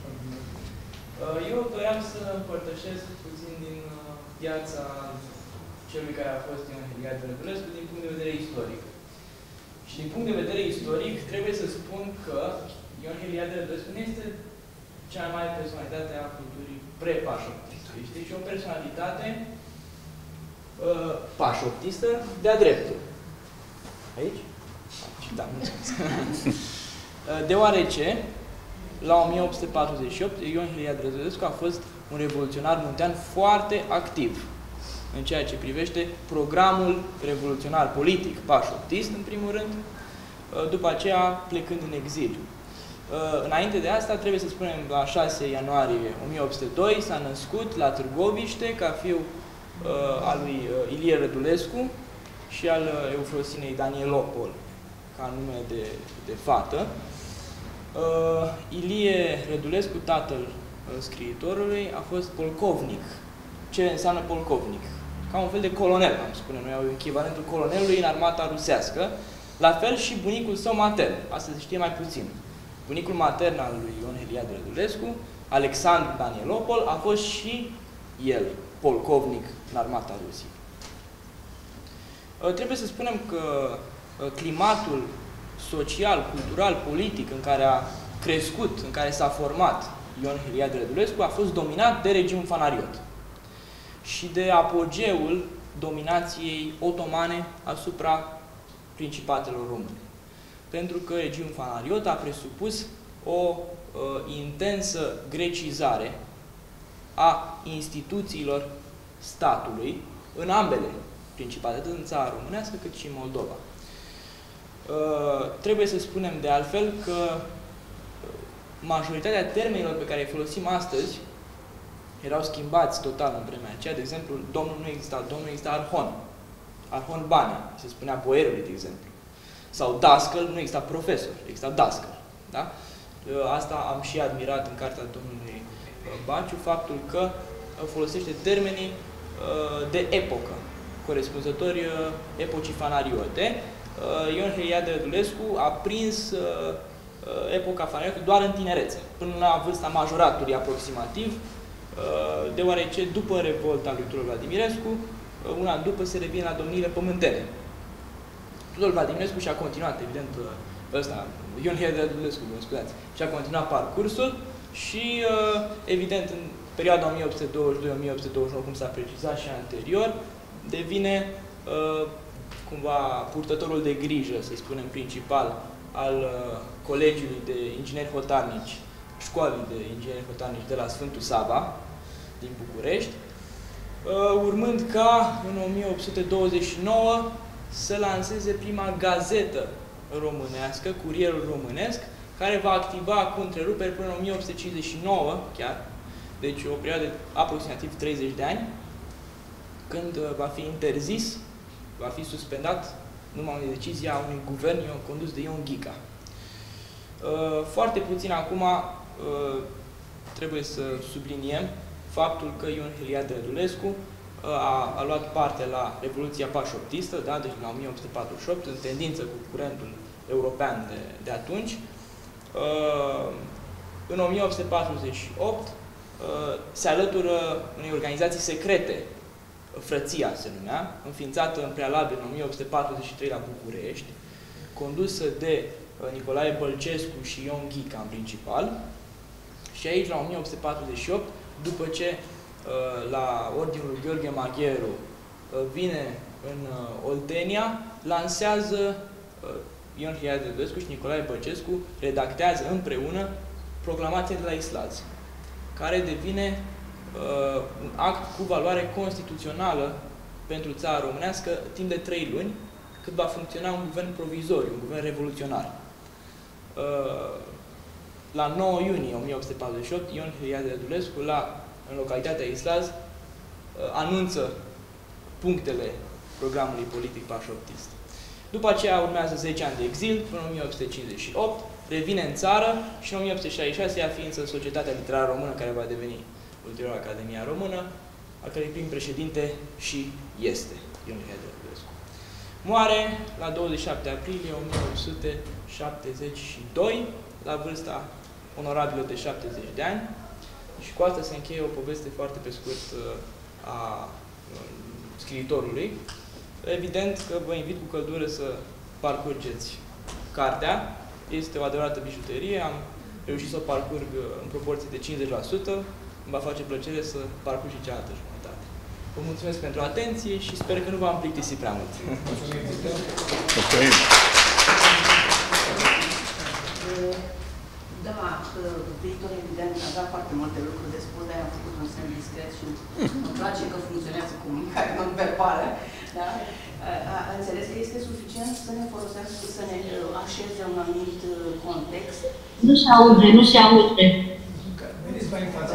Eu doream să împărtășesc puțin din viața celui care a fost Ion Heliade Rădulescu din punct de vedere istoric. Și din punct de vedere istoric, trebuie să spun că Ion Heliade Rădulescu nu este cea mai mare personalitate a culturii pre-pașoptiste. Este și o personalitate uh, pașoptistă de-a dreptul. Aici? Da, mulțumesc. Deoarece, la o mie opt sute patruzeci și opt, Ion Heliade Rădulescu a fost un revoluționar muntean foarte activ în ceea ce privește programul revoluționar politic, pașoptist, în primul rând, după aceea plecând în exil. Înainte de asta, trebuie să spunem, la șase ianuarie o mie opt sute doi s-a născut la Târgoviște, ca fiu al lui Ilie Rădulescu și al Eufrosinei Danielopol, ca nume de, de fată. Ilie Rădulescu, tatăl scriitorului, a fost polcovnic. Ce înseamnă polcovnic? Ca un fel de colonel, am spune noi, echivalentul colonelului în armata rusească. La fel și bunicul său matern. Asta se știe mai puțin. Bunicul matern al lui Ion Heliade Rădulescu, Alexandru Danielopol, a fost și el polcovnic în armata Rusiei. Trebuie să spunem că climatul social, cultural, politic în care a crescut, în care s-a format Ion Heliade Rădulescu, a fost dominat de regimul fanariot și de apogeul dominației otomane asupra principatelor române. Pentru că regimul fanariot a presupus o uh, intensă grecizare a instituțiilor statului în ambele principate, atât în țara românească cât și în Moldova. Uh, trebuie să spunem de altfel că majoritatea termenilor pe care îi folosim astăzi erau schimbați total în vremea aceea. De exemplu, domnul nu exista, domnul exista arhon. Arhon Banea, se spunea boierului, de exemplu. Sau dascăl, nu exista profesor, exista dascăl. Da? Asta am și admirat în cartea domnului Baciu, faptul că folosește termenii de epocă, corespunzători epocii fanariote. Ion Heliade Rădulescu a prins epoca fanariotă doar în tinerețe, până la vârsta majoratului aproximativ, deoarece după revolta lui Tudor Vladimirescu, un an după se revine la domniile pământene. Tudor Vladimirescu și-a continuat, evident, ăsta, Ion Heliade Rădulescu, mă scuzați, și-a continuat parcursul și, evident, în perioada o mie opt sute douăzeci și doi - o mie opt sute douăzeci și nouă, cum s-a precizat și anterior, devine cumva purtătorul de grijă, să-i spunem, principal al Colegiului de Ingineri Hotarnici, școlii de ingineri hotarnici de la Sfântul Sava, din București, urmând ca în o mie opt sute douăzeci și nouă să lanseze prima gazetă românească, Curierul Românesc, care va activa cu întreruperi până în o mie opt sute cincizeci și nouă, chiar, deci o perioadă de aproximativ treizeci de ani, când va fi interzis, va fi suspendat numai de decizia unui guvern condus de Ion Ghica. Foarte puțin acum trebuie să subliniem faptul că Ion Heliade Rădulescu a, a luat parte la Revoluția Pașoptistă, da? Deci la o mie opt sute patruzeci și opt, în tendință cu curentul european de, de atunci. În o mie opt sute patruzeci și opt se alătură unei organizații secrete, Frăția se numea, înființată în prealabil în o mie opt sute patruzeci și trei la București, condusă de Nicolae Bălcescu și Ion Ghica în principal. Și aici, la o mie opt sute patruzeci și opt, după ce la ordinul lui Gheorghe Magheru vine în Oltenia, lansează Ion Heliade Rădulescu și Nicolae Bălcescu, redactează împreună proclamația de la Islaz, care devine uh, un act cu valoare constituțională pentru țara românească timp de trei luni, cât va funcționa un guvern provizoriu, un guvern revoluționar. Uh, la nouă iunie o mie opt sute patruzeci și opt, Ion Heliade Rădulescu, la, în localitatea Islaz, uh, anunță punctele programului politic pașoptist. După aceea urmează zece ani de exil, până în o mie opt sute cincizeci și opt, revine în țară și în o mie opt sute șaizeci și șase ia ființă Societatea Literară Română, care va deveni ulterior Academia Română, a cărei prim președinte și este Ion Heliade Rădulescu. Moare la douăzeci și șapte aprilie o mie opt sute șaptezeci și doi, la vârsta onorabilă de șaptezeci de ani, și cu asta se încheie o poveste foarte pe scurt a scriitorului. Evident că vă invit cu căldură să parcurgeți cartea. Este o adevărată bijuterie, am reușit să o parcurg în proporție de cincizeci la sută. Îmi va face plăcere să parcurg și cealaltă jumătate. Vă mulțumesc pentru atenție și sper că nu v-am plictisit prea mult. Mulțumim! Da, Victor, evident, avea foarte multe lucruri de spus, dar am făcut un semn discret și îmi place că funcționează comunicarea non-verbală. Da? A, a înțeles că este suficient să ne folosească, să ne așeze un anumit context. Nu se aude, nu se aude. Veniți mai în față.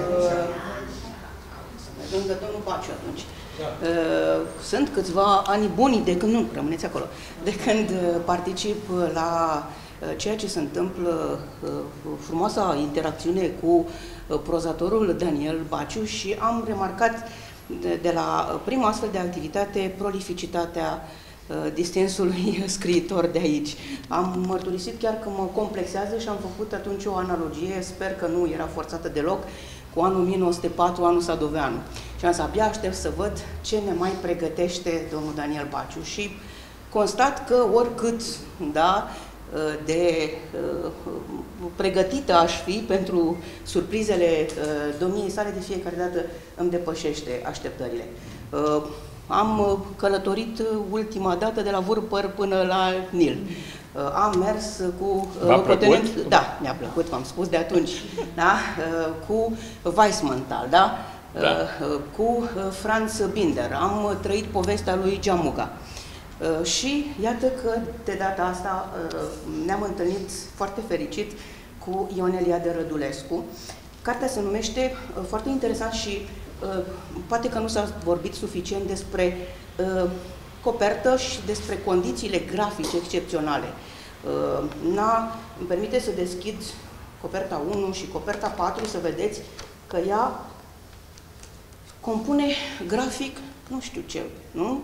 Lângă domnul Baciu atunci. Da. Sunt câțiva ani buni de când, nu, rămâneți acolo, de când particip la ceea ce se întâmplă, frumoasa interacțiune cu prozatorul Daniel Baciu și am remarcat de, de la prima astfel de activitate prolificitatea distinsului scriitor de aici. Am mărturisit chiar că mă complexează și am făcut atunci o analogie, sper că nu era forțată deloc, cu anul o mie nouă sute patru, anul Sadoveanu. Și am zis, abia aștept să văd ce ne mai pregătește domnul Daniel Baciu. Și constat că oricât, da, de uh, pregătită aș fi pentru surprizele uh, domniei sale, de fiecare dată îmi depășește așteptările. Uh, am călătorit ultima dată de la Vârpăr până la Nil. Uh, am mers cu locotenent... Da, mi-a plăcut, v-am spus de atunci. Da? Uh, cu Weissmantal, da? Da. Uh, cu Franz Binder. Am trăit povestea lui Giamuga. Uh, și iată că de data asta uh, ne-am întâlnit foarte fericit cu Ion Eliade Rădulescu. Cartea se numește, uh, foarte interesant și uh, poate că nu s-a vorbit suficient despre uh, copertă și despre condițiile grafice excepționale. Uh, na, îmi permite să deschid coperta unu și coperta patru, să vedeți că ea compune grafic, nu știu ce, nu?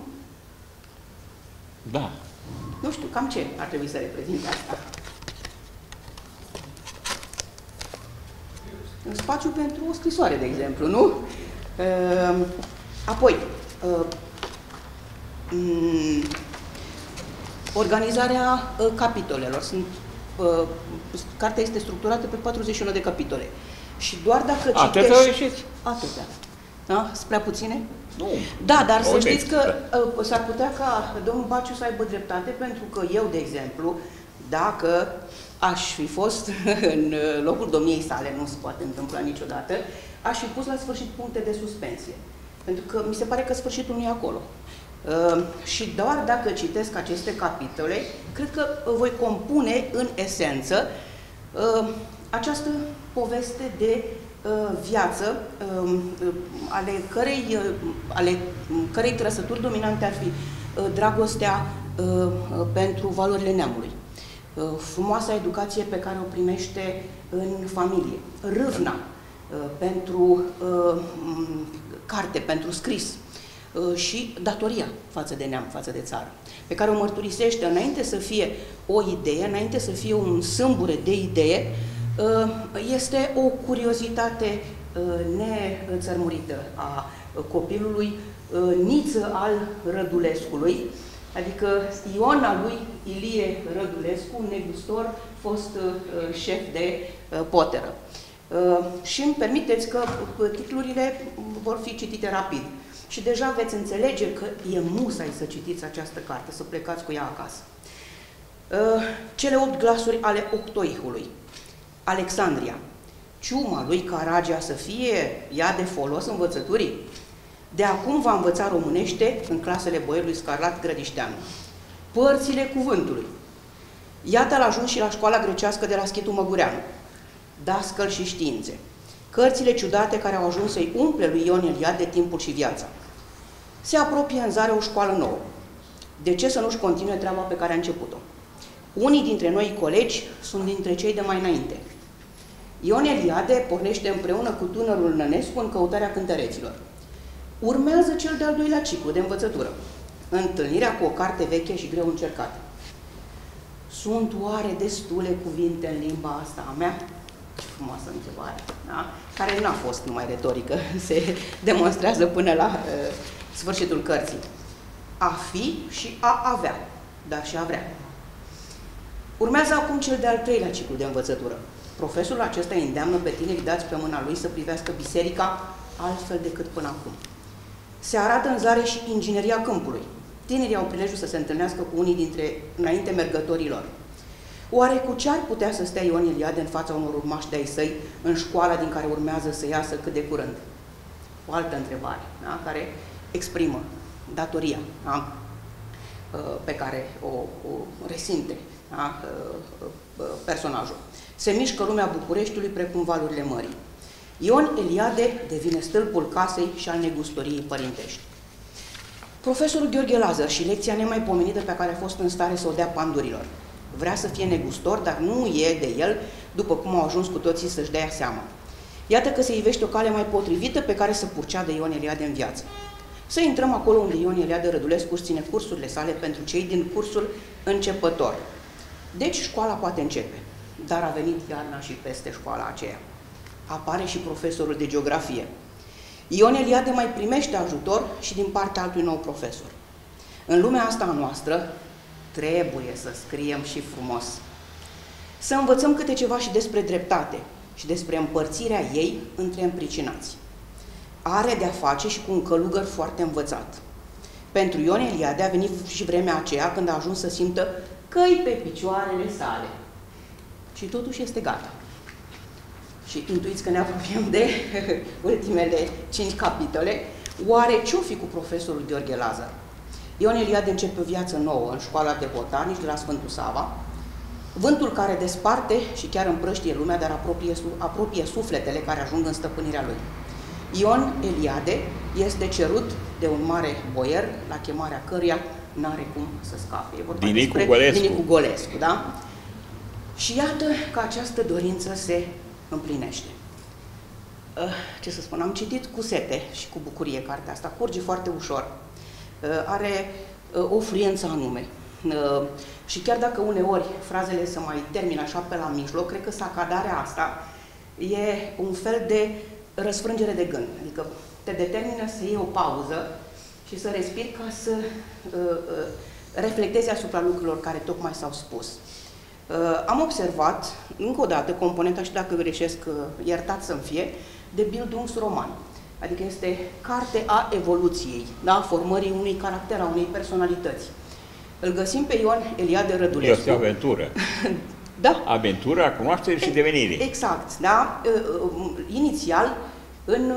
Da. Nu știu, cam ce ar trebui să reprezinte asta? Un spațiu pentru o scrisoare, de exemplu, nu? Apoi, organizarea capitolelor. Sunt, cartea este structurată pe patruzeci și unu de capitole. Și doar dacă citești... Atâtea au ieșit? Atâtea. Da? Sunt prea puține? Nu. Da, dar să știți că uh, s-ar putea ca domnul Baciu să aibă dreptate, pentru că eu, de exemplu, dacă aș fi fost în locul domniei sale, nu se poate întâmpla niciodată, aș fi pus la sfârșit puncte de suspensie. Pentru că mi se pare că sfârșitul nu e acolo. Uh, și doar dacă citesc aceste capitole, cred că voi compune în esență uh, această poveste de viață, ale cărei, ale cărei trăsături dominante ar fi dragostea pentru valorile neamului, frumoasa educație pe care o primește în familie, râvna pentru carte, pentru scris și datoria față de neam, față de țară, pe care o mărturisește înainte să fie o idee, înainte să fie un sâmbure de idee. Este o curiozitate nețărmurită a copilului, niță al Rădulescului, adică Iona lui Ilie Rădulescu, negustor, fost șef de poteră. Și îmi permiteți că titlurile vor fi citite rapid. Și deja veți înțelege că e musai să citiți această carte, să plecați cu ea acasă. Cele opt glasuri ale Octoihului. Alexandria. Ciuma lui Caragea să fie ea de folos învățăturii? De acum va învăța românește în clasele boierului Scarlat Grădișteanu. Părțile cuvântului. Iată-l ajuns și la școala grecească de la Schitu Măgureanu. Dascăl și științe. Cărțile ciudate care au ajuns să-i umple lui Ion Eliade timpul și viața. Se apropie în zare o școală nouă. De ce să nu-și continue treaba pe care a început-o? Unii dintre noi colegi sunt dintre cei de mai înainte. Ion Eliade pornește împreună cu tânărul Nănescu în căutarea cântăreților. Urmează cel de-al doilea ciclu de învățătură. Întâlnirea cu o carte veche și greu încercată. Sunt oare destule cuvinte în limba asta a mea? Ce frumoasă întrebare, da? Care n-a fost numai retorică, se demonstrează până la uh, sfârșitul cărții. A fi și a avea, dar și a vrea. Urmează acum cel de-al treilea ciclu de învățătură. Profesorul acesta îi îndeamnă pe tineri dați pe mâna lui să privească biserica altfel decât până acum. Se arată în zare și ingineria câmpului. Tinerii au prilejul să se întâlnească cu unii dintre înainte mergătorilor. Oare cu ce ar putea să stea Ion Eliade în fața unor urmași de-ai săi în școala din care urmează să iasă cât de curând? O altă întrebare, da? Care exprimă datoria, da? Pe care o, o resimte, da? Personajul. Se mișcă lumea Bucureștiului precum valurile mării. Ion Eliade devine stâlpul casei și al negustoriei părintești. Profesorul Gheorghe Lazar și lecția nemaipomenită pe care a fost în stare să o dea pandurilor. Vrea să fie negustor, dar nu e de el, după cum au ajuns cu toții să-și dea seama. Iată că se ivește o cale mai potrivită pe care să purceadă Ion Eliade în viață. Să intrăm acolo unde Ion Eliade Rădulescu își ține cursurile sale pentru cei din cursul începător. Deci școala poate începe, dar a venit iarna și peste școala aceea. Apare și profesorul de geografie. Ion Eliade mai primește ajutor și din partea altui nou profesor. În lumea asta a noastră trebuie să scriem și frumos. Să învățăm câte ceva și despre dreptate și despre împărțirea ei între împricinați. Are de-a face și cu un călugăr foarte învățat. Pentru Ion Eliade a venit și vremea aceea când a ajuns să simtă căi pe picioarele sale. Și totuși este gata. Și intuiți că ne apropiem de ultimele cinci capitole. Oare ce-o fi cu profesorul Gheorghe Lazar? Ion Eliade începe o viață nouă în școala de botanici de la Sfântul Sava, vântul care desparte și chiar împrăștie lumea, dar apropie, apropie sufletele care ajung în stăpânirea lui. Ion Eliade este cerut de un mare boier, la chemarea căruia n-are cum să scape. E vorba Dinicu despre Golescu. Dinicu Golescu, da? Și iată că această dorință se împlinește. Ce să spun, am citit cu sete și cu bucurie cartea asta, curge foarte ușor. Are o fluență anume. Și chiar dacă uneori frazele se mai termină așa pe la mijloc, cred că sacadarea asta e un fel de răsfrângere de gând. Adică te determină să iei o pauză și să respiri ca să reflectezi asupra lucrurilor care tocmai s-au spus. Am observat, încă o dată, componenta, și dacă greșesc, iertați să-mi fie, de Bildungsroman. Adică este carte a evoluției, da? Formării unui caracter, a unei personalități. Îl găsim pe Ion Eliade Rădulescu. Este o aventură. Da. Aventura a cunoașterii și devenirii. Exact, da? Inițial, în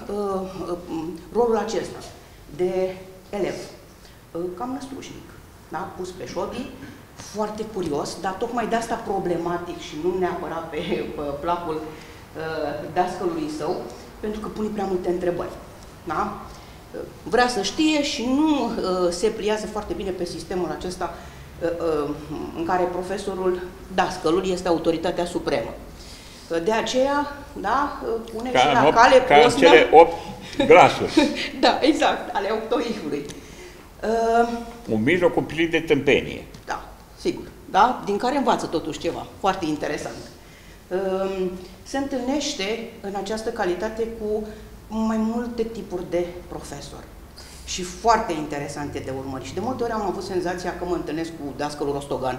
rolul acesta de elev, cam năstrușnic, da? Pus pe șotii, foarte curios, dar tocmai de asta problematic și nu neapărat pe, pe placul uh, dascălului său, pentru că pune prea multe întrebări. Da? Vrea să știe și nu uh, se pliază foarte bine pe sistemul acesta uh, uh, în care profesorul, dascălul, este autoritatea supremă. De aceea, da, pune ca și la opt, cale ca Posna. cele opt glasuri. Da, exact, ale octoihului. Uh, Un mijloc cumplit de tâmpenie. Da, sigur. Da? Din care învață totuși ceva foarte interesant. Uh, se întâlnește în această calitate cu mai multe tipuri de profesori și foarte interesante de urmărit. Și de multe ori am avut senzația că mă întâlnesc cu dascălul Rostogan,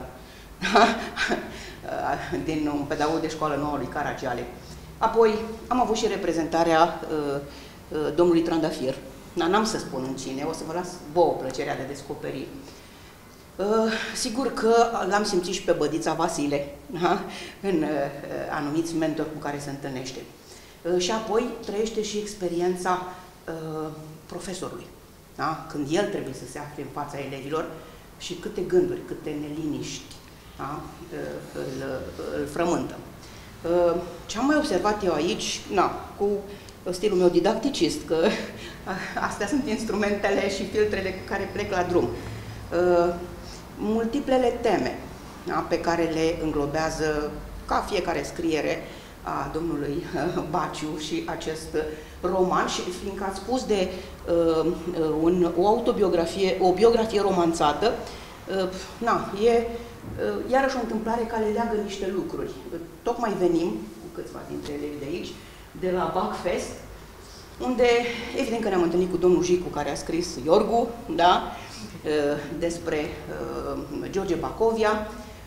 din un pedagog de școală nouă lui Caragiale. Apoi am avut și reprezentarea uh, uh, domnului Trandafir. N-am să spun în cine, o să vă las vouă plăcerea de descoperi. Uh, sigur că l-am simțit și pe Bădița Vasile, da? În uh, anumiți mentori cu care se întâlnește. Uh, și apoi trăiește și experiența uh, profesorului, da? Când el trebuie să se afle în fața elevilor și câte gânduri, câte neliniști, da? uh, îl, îl frământă. Uh, ce am mai observat eu aici, na, cu stilul meu didacticist, că astea sunt instrumentele și filtrele cu care plec la drum. Uh, multiplele teme, da, pe care le înglobează ca fiecare scriere a domnului Baciu și acest roman, și fiindcă ați spus de uh, un, o autobiografie, o biografie romanțată, uh, na, e uh, iarăși o întâmplare care leagă niște lucruri. Tocmai venim, cu câțiva dintre elevii de aici, de la Bacfest, unde evident că ne-am întâlnit cu domnul Jicu, care a scris Iorgu, da? Despre uh, George Bacovia,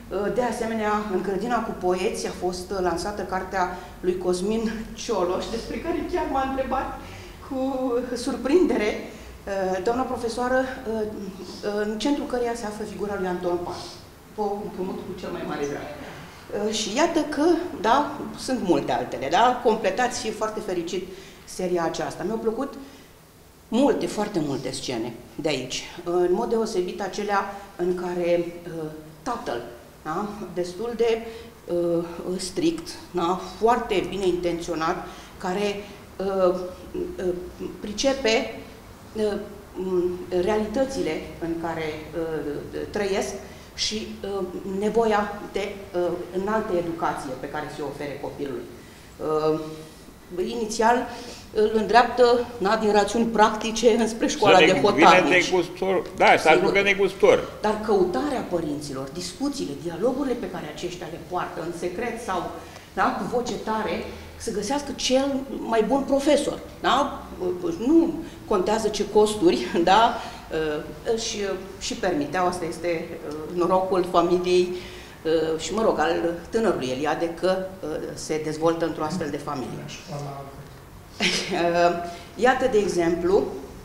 De asemenea, în Grădina cu poeți a fost lansată cartea lui Cosmin Cioloș, despre care chiar m-a întrebat cu surprindere doamna profesoară, în centrul căreia se află figura lui Anton Pan, împrumut cu cel mai mare drag. Și iată că, da, sunt multe altele, da, completați și foarte fericit seria aceasta. Mi-au plăcut multe, foarte multe scene de aici, în mod deosebit acelea în care tatăl, da, destul de uh, strict, da, foarte bine intenționat, care uh, uh, pricepe uh, realitățile în care uh, trăiesc și uh, nevoia de uh, înaltă educație pe care se ofere copilului. Uh, inițial îl îndreaptă, na, din rațiuni practice înspre școala de hotarnici. Da, să ajungă negustor. Dar căutarea părinților, discuțiile, dialogurile pe care aceștia le poartă în secret sau, da, cu voce tare, să găsească cel mai bun profesor. Da? Nu contează ce costuri, da, și, și permiteau, asta este norocul familiei și, mă rog, al tânărului Eliade, că se dezvoltă într-o astfel de familie. Iată, de exemplu,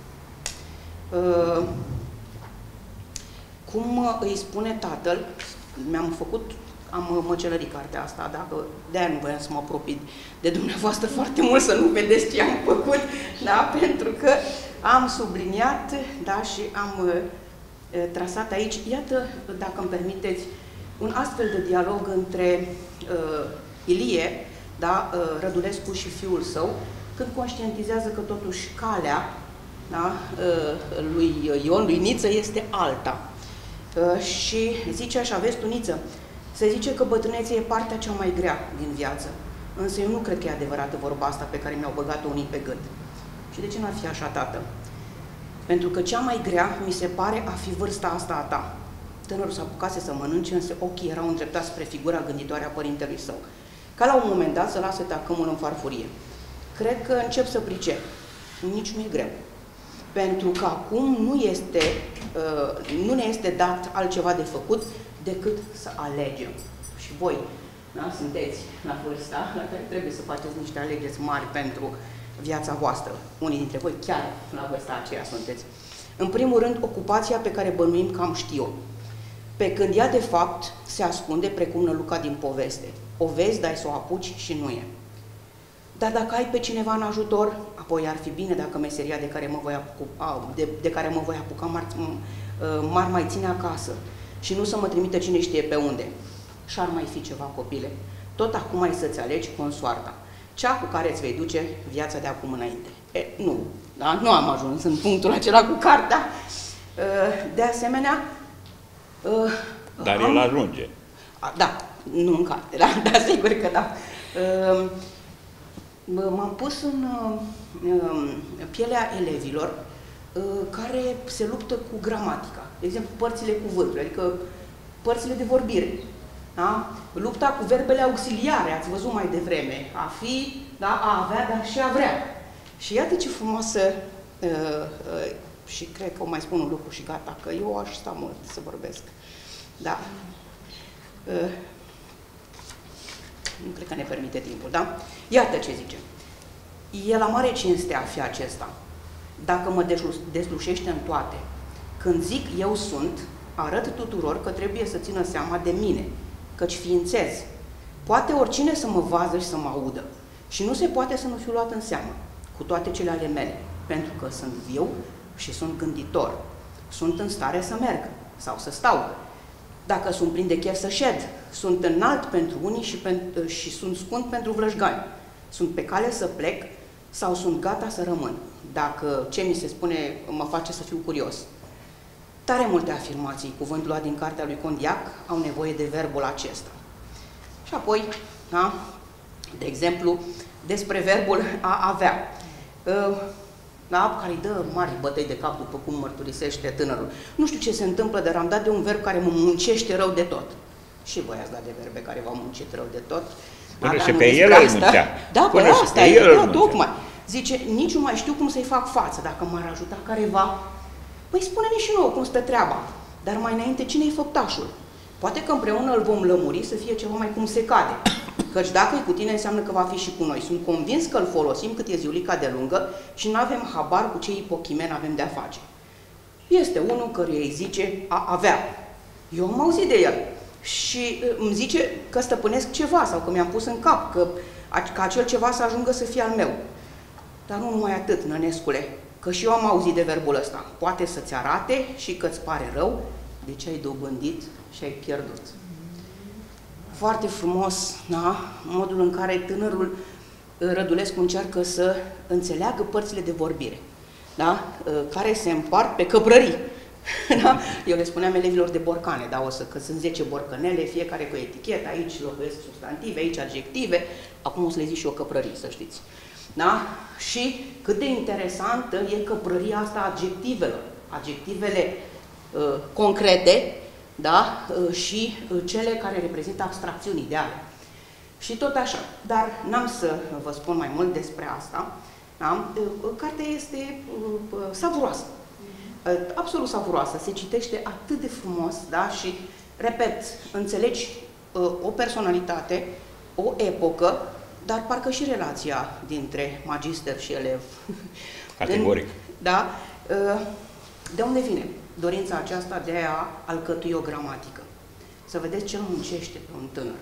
cum îi spune tatăl, mi-am făcut, am măcelărit cartea asta, dacă de-aia nu voiam să mă apropii de dumneavoastră foarte mult, să nu vedeți ce am făcut, da, pentru că am subliniat, da, și am uh, trasat aici, iată, dacă îmi permiteți, un astfel de dialog între uh, Ilie, da, uh, Rădulescu și fiul său, când conștientizează că totuși calea, da, uh, lui Ion, lui Niță, este alta. Uh, și zice așa, vezi tu, Niță, se zice că bătrânețea e partea cea mai grea din viață, însă eu nu cred că e adevărată vorba asta pe care mi-au băgat-o unii pe gând. Și de ce n-ar fi așa, tată? Pentru că cea mai grea mi se pare a fi vârsta asta a ta. Tânărul s-a apucase să mănânce, însă ochii erau îndreptați spre figura gânditoare a părintelui său. Ca la un moment dat să lasă tacâmul în farfurie. Cred că încep să pricep. Nici nu e greu. Pentru că acum nu, este, uh, nu ne este dat altceva de făcut decât să alegem. Și voi, da, sunteți la vârsta la care trebuie să faceți niște alegeri mari pentru viața voastră. Unii dintre voi chiar la vârsta aceea sunteți. În primul rând, ocupația pe care bănuim că am ști-o. Pe când ea, de fapt, se ascunde precum năluca din poveste. O vezi, dai să o apuci și nu e. Dar dacă ai pe cineva în ajutor, apoi ar fi bine dacă meseria de care mă voi apuca, de, de care mă voi apuca mar, mar mai ține acasă și nu să mă trimită cine știe pe unde. Și-ar mai fi ceva, copile. Tot acum ai să-ți alegi consoarta, cea cu care îți vei duce viața de acum înainte. E, nu, da? Nu am ajuns în punctul acela cu cartea. De asemenea... Dar am... el ajunge. Da, nu în carte, da, da, sigur că da. M-am pus în pielea elevilor care se luptă cu gramatica. De exemplu, părțile cuvântului, adică părțile de vorbire. Da? Lupta cu verbele auxiliare, ați văzut mai devreme. A fi, da, a avea, dar și a vrea. Și iată ce frumoasă, uh, uh, și cred că o mai spun un lucru și gata, că eu aș sta mult să vorbesc. Da. Uh, nu cred că ne permite timpul, da? Iată ce zice. E la mare cinste a fi acesta, dacă mă deslușește în toate. Când zic eu sunt, arăt tuturor că trebuie să țină seama de mine, căci ființez. Poate oricine să mă vază și să mă audă. Și nu se poate să nu fiu luat în seamă, cu toate cele ale mele, pentru că sunt viu și sunt gânditor. Sunt în stare să merg sau să stau. Dacă sunt plin de chef să șed, sunt înalt pentru unii și, pentru, și sunt scund pentru vrăjgani. Sunt pe cale să plec sau sunt gata să rămân, dacă ce mi se spune mă face să fiu curios. Tare multe afirmații, cuvânt luat din cartea lui Condiac, au nevoie de verbul acesta. Și apoi, da, de exemplu, despre verbul a avea, da, care îi dă mari bătăi de cap, după cum mărturisește tânărul. Nu știu ce se întâmplă, dar am dat de un verb care mă muncește rău de tot. Și voi ați dat de verbe care v-au muncit rău de tot. Până și pe el îl muncea. Da, păi asta e, da, tocmai. Zice, nici nu mai știu cum să-i fac față, dacă m-ar ajuta careva. Păi spune-ne și nouă cum stă treaba. Dar mai înainte, cine-i făptașul? Poate că împreună îl vom lămuri să fie ceva mai cum se cade. Căci dacă e cu tine, înseamnă că va fi și cu noi. Sunt convins că îl folosim cât e ziulica de lungă și nu avem habar cu ce ipochimen avem de-a face. Este unul căruia îi zice a avea. Eu am auzit de el și îmi zice că stăpânesc ceva sau că mi-am pus în cap, că, că acel ceva să ajungă să fie al meu. Dar nu numai atât, nănescule, că și eu am auzit de verbul ăsta. Poate să-ți arate și că-ți pare rău de ce ai dobândit și ai pierdut. Foarte frumos, da? Modul în care tânărul Rădulescu încearcă să înțeleagă părțile de vorbire, da? Care se împart pe căprării. Da? Eu le spuneam elevilor de borcane, da? O să, că sunt zece borcanele, fiecare cu etichetă, aici locuiesc substantive, aici adjective, acum o să le zic și eu căprării, să știți. Da? Și cât de interesantă e căprăria asta a adjectivelor, adjectivele uh, concrete, da? Uh, și uh, cele care reprezintă abstracțiuni ideale. Și tot așa, dar n-am să vă spun mai mult despre asta. Da? Uh, cartea este uh, savuroasă, uh, absolut savuroasă, se citește atât de frumos, da? Și, repet, înțelegi uh, o personalitate, o epocă, dar parcă și relația dintre magister și elev. Categoric. Da? De unde vine dorința aceasta de a alcătui o gramatică? Să vedeți ce muncește pe un tânăr.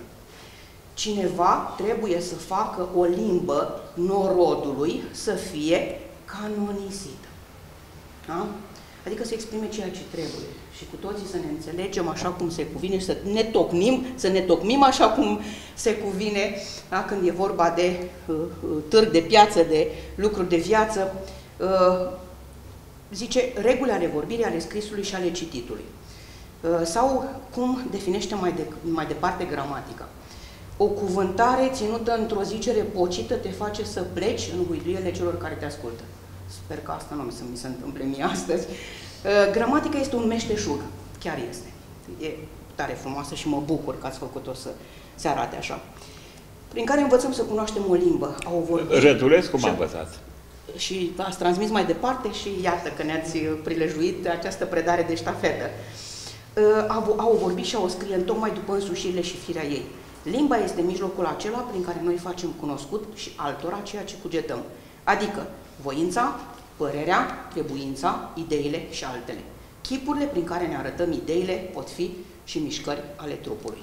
Cineva trebuie să facă o limbă norodului să fie canonisită. Da? Adică să exprime ceea ce trebuie. Și cu toții să ne înțelegem așa cum se cuvine și să ne tocmim, să ne tocmim așa cum se cuvine, da? Când e vorba de uh, târg, de piață, de lucruri de viață. Uh, zice reguli ale vorbirii, ale scrisului și ale cititului. Uh, sau cum definește mai, de, mai departe gramatica. O cuvântare ținută într-o zicere pocită te face să pleci în huiduiele celor care te ascultă. Sper că asta nu mi se întâmple mie astăzi. Uh, gramatica este un meșteșug, chiar este. E tare frumoasă și mă bucur că ați făcut-o să se arate așa. Prin care învățăm să cunoaștem o limbă. Rădulescu m-a învățat. Și ați transmis mai departe și iată că ne-ați prilejuit această predare de ștafetă. Uh, au, au vorbit și au scrie în tocmai după însușirile și firea ei. Limba este mijlocul acela prin care noi facem cunoscut și altora ceea ce cugetăm. Adică voința, părerea, trebuința, ideile și altele. Chipurile prin care ne arătăm ideile pot fi și mișcări ale trupului.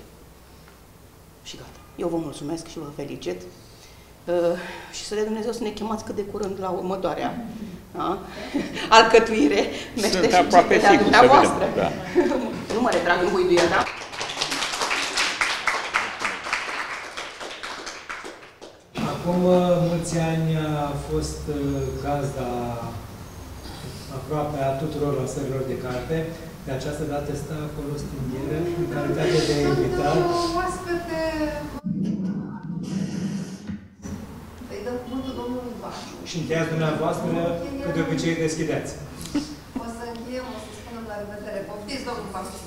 Și gata. Eu vă mulțumesc și vă felicit. Uh, și să de Dumnezeu să ne chemați cât de curând la următoarea da? alcătuire meșteșugite de-a dumneavoastră. Da. Nu mă retrag în huiduie, da? Acum mulți ani a fost gazda aproape a tuturor lansărilor de carte. De această dată stă acolo stinghere, în calitate de invitat. Oaspete! Îi dăm cuvântul domnului Baciu. Și încheiați dumneavoastră, că de obicei deschideați. O să încheiem, o să spunem la revedere. Poftiți, domnul Baciu!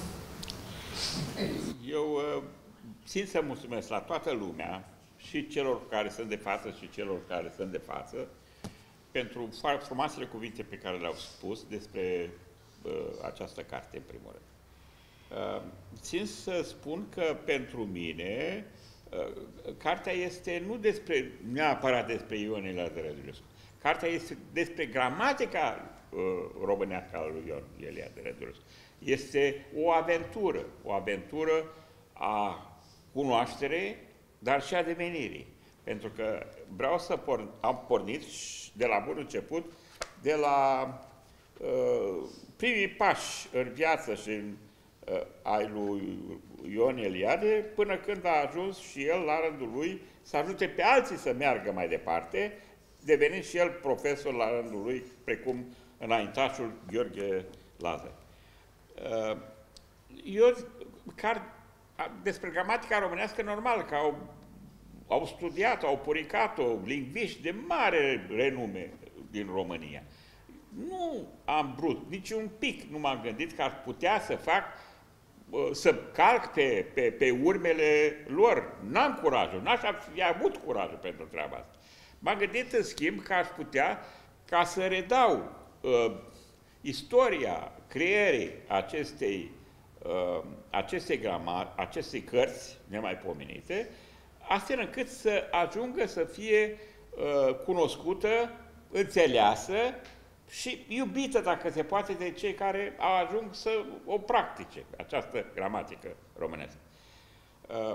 Eu uh, țin să mulțumesc la toată lumea, și celor care sunt de față și celor care sunt de față, pentru frumoasele cuvinte pe care le-au spus despre uh, această carte, în primul rând. Uh, țin să spun că pentru mine uh, cartea este nu despre, neapărat despre Ion Eliade Rădulescu. Cartea este despre gramatica uh, românească a lui Ion Eliade Rădulescu. Este o aventură, o aventură a cunoașterei, dar și a devenirii. Pentru că vreau să porn, am pornit de la bun început, de la uh, primii pași în viață și în uh, ai lui Ion Eliade, până când a ajuns și el, la rândul lui, să ajute pe alții să meargă mai departe, devenind și el profesor la rândul lui, precum înaintașul Gheorghe Lazar. Uh, eu, car, despre gramatica românească, normal, că au, au studiat, au puricat-o lingviști de mare renume din România. Nu am vrut, nici un pic nu m-am gândit că ar putea să fac, să calc pe, pe, pe urmele lor. N-am curajul, n-aș fi avut curajul pentru treaba asta. M-am gândit, în schimb, că aș putea ca să redau uh, istoria creierii acestei uh, aceste, grama, aceste cărți nemaipomenite, astfel încât să ajungă să fie uh, cunoscută, înțeleasă și iubită, dacă se poate, de cei care au ajuns să o practice, această gramatică românească. Uh,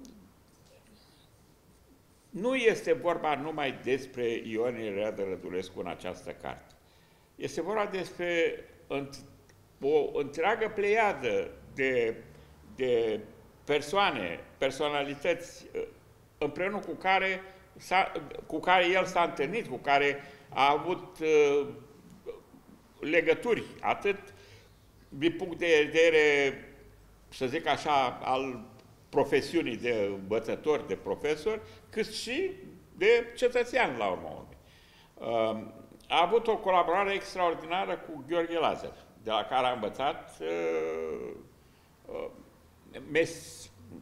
nu este vorba numai despre Ion Eliade Rădulescu în această carte. Este vorba despre o întreagă pleiadă de, de persoane, personalități, împreună cu care, cu care el s-a întâlnit, cu care a avut uh, legături, atât din punct de vedere, să zic așa, al profesiunii de învățător, de profesor, cât și de cetățean, la urmă urmei. Uh, a avut o colaborare extraordinară cu Gheorghe Lazar, de la care a învățat uh, uh, mes,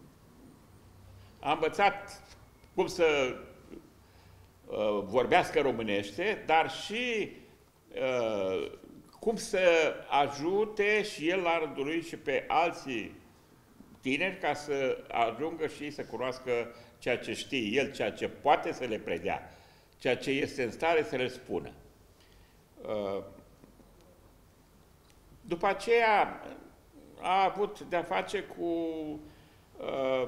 a învățat cum să uh, vorbească românește, dar și uh, cum să ajute și el la rândul lui și pe alții tineri ca să ajungă și să cunoască ceea ce știe el, ceea ce poate să le predea, ceea ce este în stare să le spună. După aceea a avut de-a face cu uh,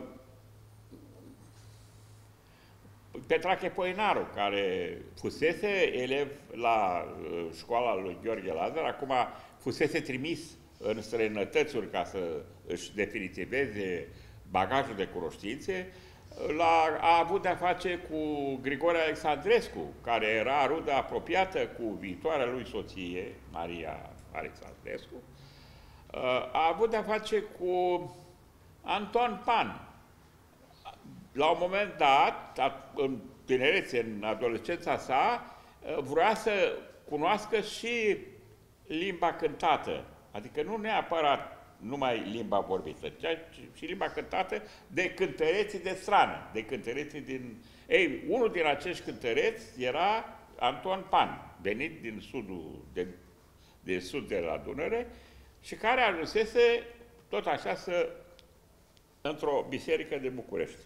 Petrache Poenaru, care fusese elev la uh, școala lui Gheorghe Lazar, acum fusese trimis în străinătățuri ca să își definitiveze bagajul de cunoștințe. La, a avut de-a face cu Grigore Alexandrescu, care era rudă apropiată cu viitoarea lui soție, Maria Alexandrescu. A avut de-a face cu Anton Pan. La un moment dat, în tinerețe, în adolescența sa, vrea să cunoască și limba cântată, adică nu neapărat numai limba vorbită, ci și limba cântată de cântăreții de strană, de cântăreții din... Ei, unul din acești cântăreți era Anton Pan, venit din sudul, de, de sud de la Dunăre și care ajunsese tot așa să într-o biserică de București.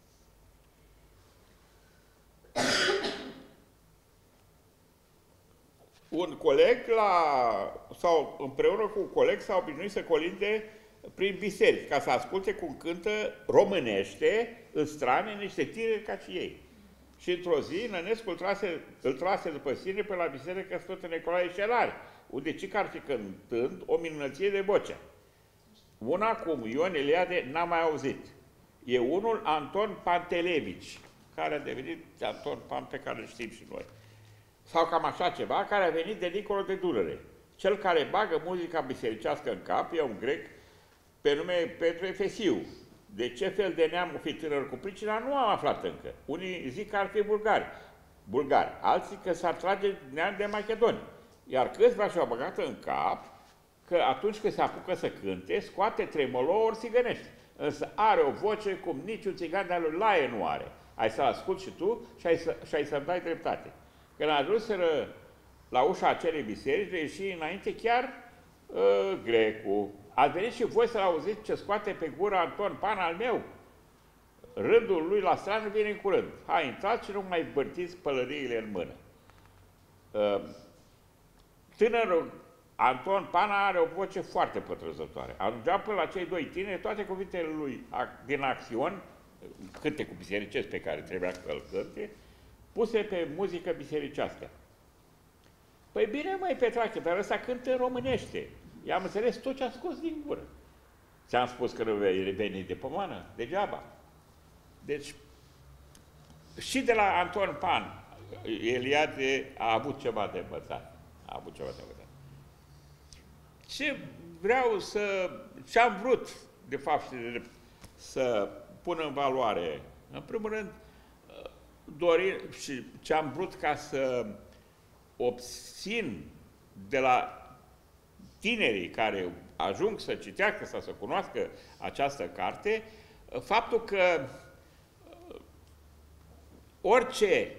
Un coleg, la, sau împreună cu un coleg, s-a obișnuit să colinde prin biserici, ca să asculte cum cântă românește în strane niște tineri ca și ei. Și într-o zi, Nănescu îl trase, îl trase după sine pe la biserică Sfântul Nicolae Șelari, unde cică ar fi cântând o minunăție de voce. Una cum Ion Eliade n-a mai auzit. E unul Anton Pantelevici, care a devenit Anton Pan pe care îl știm și noi. Sau cam așa ceva, care a venit de dincolo de Dunăre. Cel care bagă muzica bisericească în cap e un grec pe nume Petru Efesiu. De ce fel de neam o fi tânăr cu pricina, nu am aflat încă. Unii zic că ar fi bulgari, bulgari, alții că s-ar trage neam de macedoni. Iar câțiva și-au băgat în cap că atunci când se apucă să cânte, scoate tremolouri țigănești. Însă are o voce cum niciun țigan de-al lui Laie nu are. Ai să-l asculti și tu și ai, să, și ai să-mi dai dreptate. Când a ajuns la ușa acelei biserici, ieși înainte chiar uh, grecul. Ați venit și voi să-l auziți ce scoate pe gură Anton Pan al meu? Rândul lui la strană vine în curând. Hai, intrați și nu mai bărtiți pălăriile în mână. Uh, tânărul Anton Pan are o voce foarte pătrăzătoare. Ajungea până la cei doi tineri toate cuvintele lui din acțiuni, cânte cu bisericesc pe care trebuia să îl cânte, puse pe muzică bisericească. Păi bine, măi, Petrache, dar ăsta cântă în românește. I-am înțeles tot ce a scos din gură. Ți-am spus că nu vei veni de pomană? Degeaba. Deci, și de la Anton Pan, Eliade a avut ceva de învățat. A avut ceva de învățat. Ce vreau să... ce-am vrut, de fapt, să pun în valoare, în primul rând, dorim și ce am vrut ca să obțin de la tinerii care ajung să citească sau să cunoască această carte, faptul că orice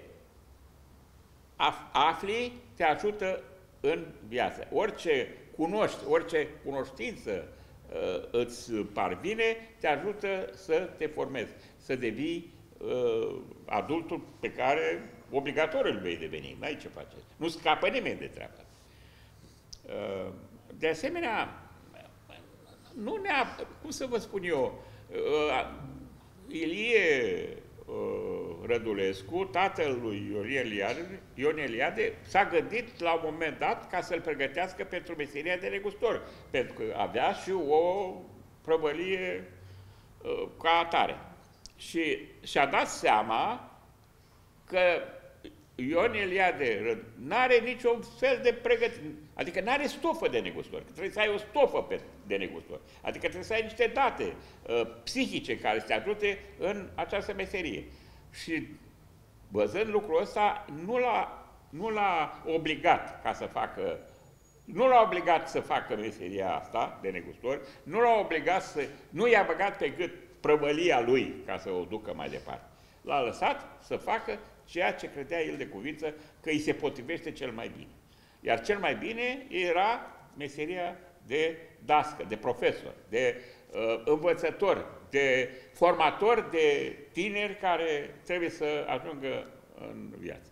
afli te ajută în viață. Orice cunoști, orice cunoștință uh, îți parvine, te ajută să te formezi, să devii uh, adultul pe care obligatoriu îl vei deveni. N-ai ce face. Nu scapă nimeni de treaba. Uh, de asemenea, nu ne-a, cum să vă spun eu, uh, Ilie uh, Rădulescu, tatăl lui Ion Eliade, Ion Eliade, s-a gândit la un moment dat ca să-l pregătească pentru meseria de negustor, pentru că avea și o prăvălie uh, ca atare. Și și-a dat seama că Ion Eliade n-are niciun fel de pregătire, adică n-are stofă de negustor, că trebuie să ai o stofă pe, de negustor, adică trebuie să ai niște date uh, psihice care să te ajute în această meserie. Și văzând lucrul ăsta, nu l-a nu l-a obligat ca să facă, nu l-a obligat să facă meseria asta de negustor, nu l-a obligat să, nu i-a băgat pe gât prăvălia lui ca să o ducă mai departe. L-a lăsat să facă ceea ce credea el de cuvință că îi se potrivește cel mai bine. Iar cel mai bine era meseria de dască, de profesor, de uh, învățător, de formator de tineri care trebuie să ajungă în viață.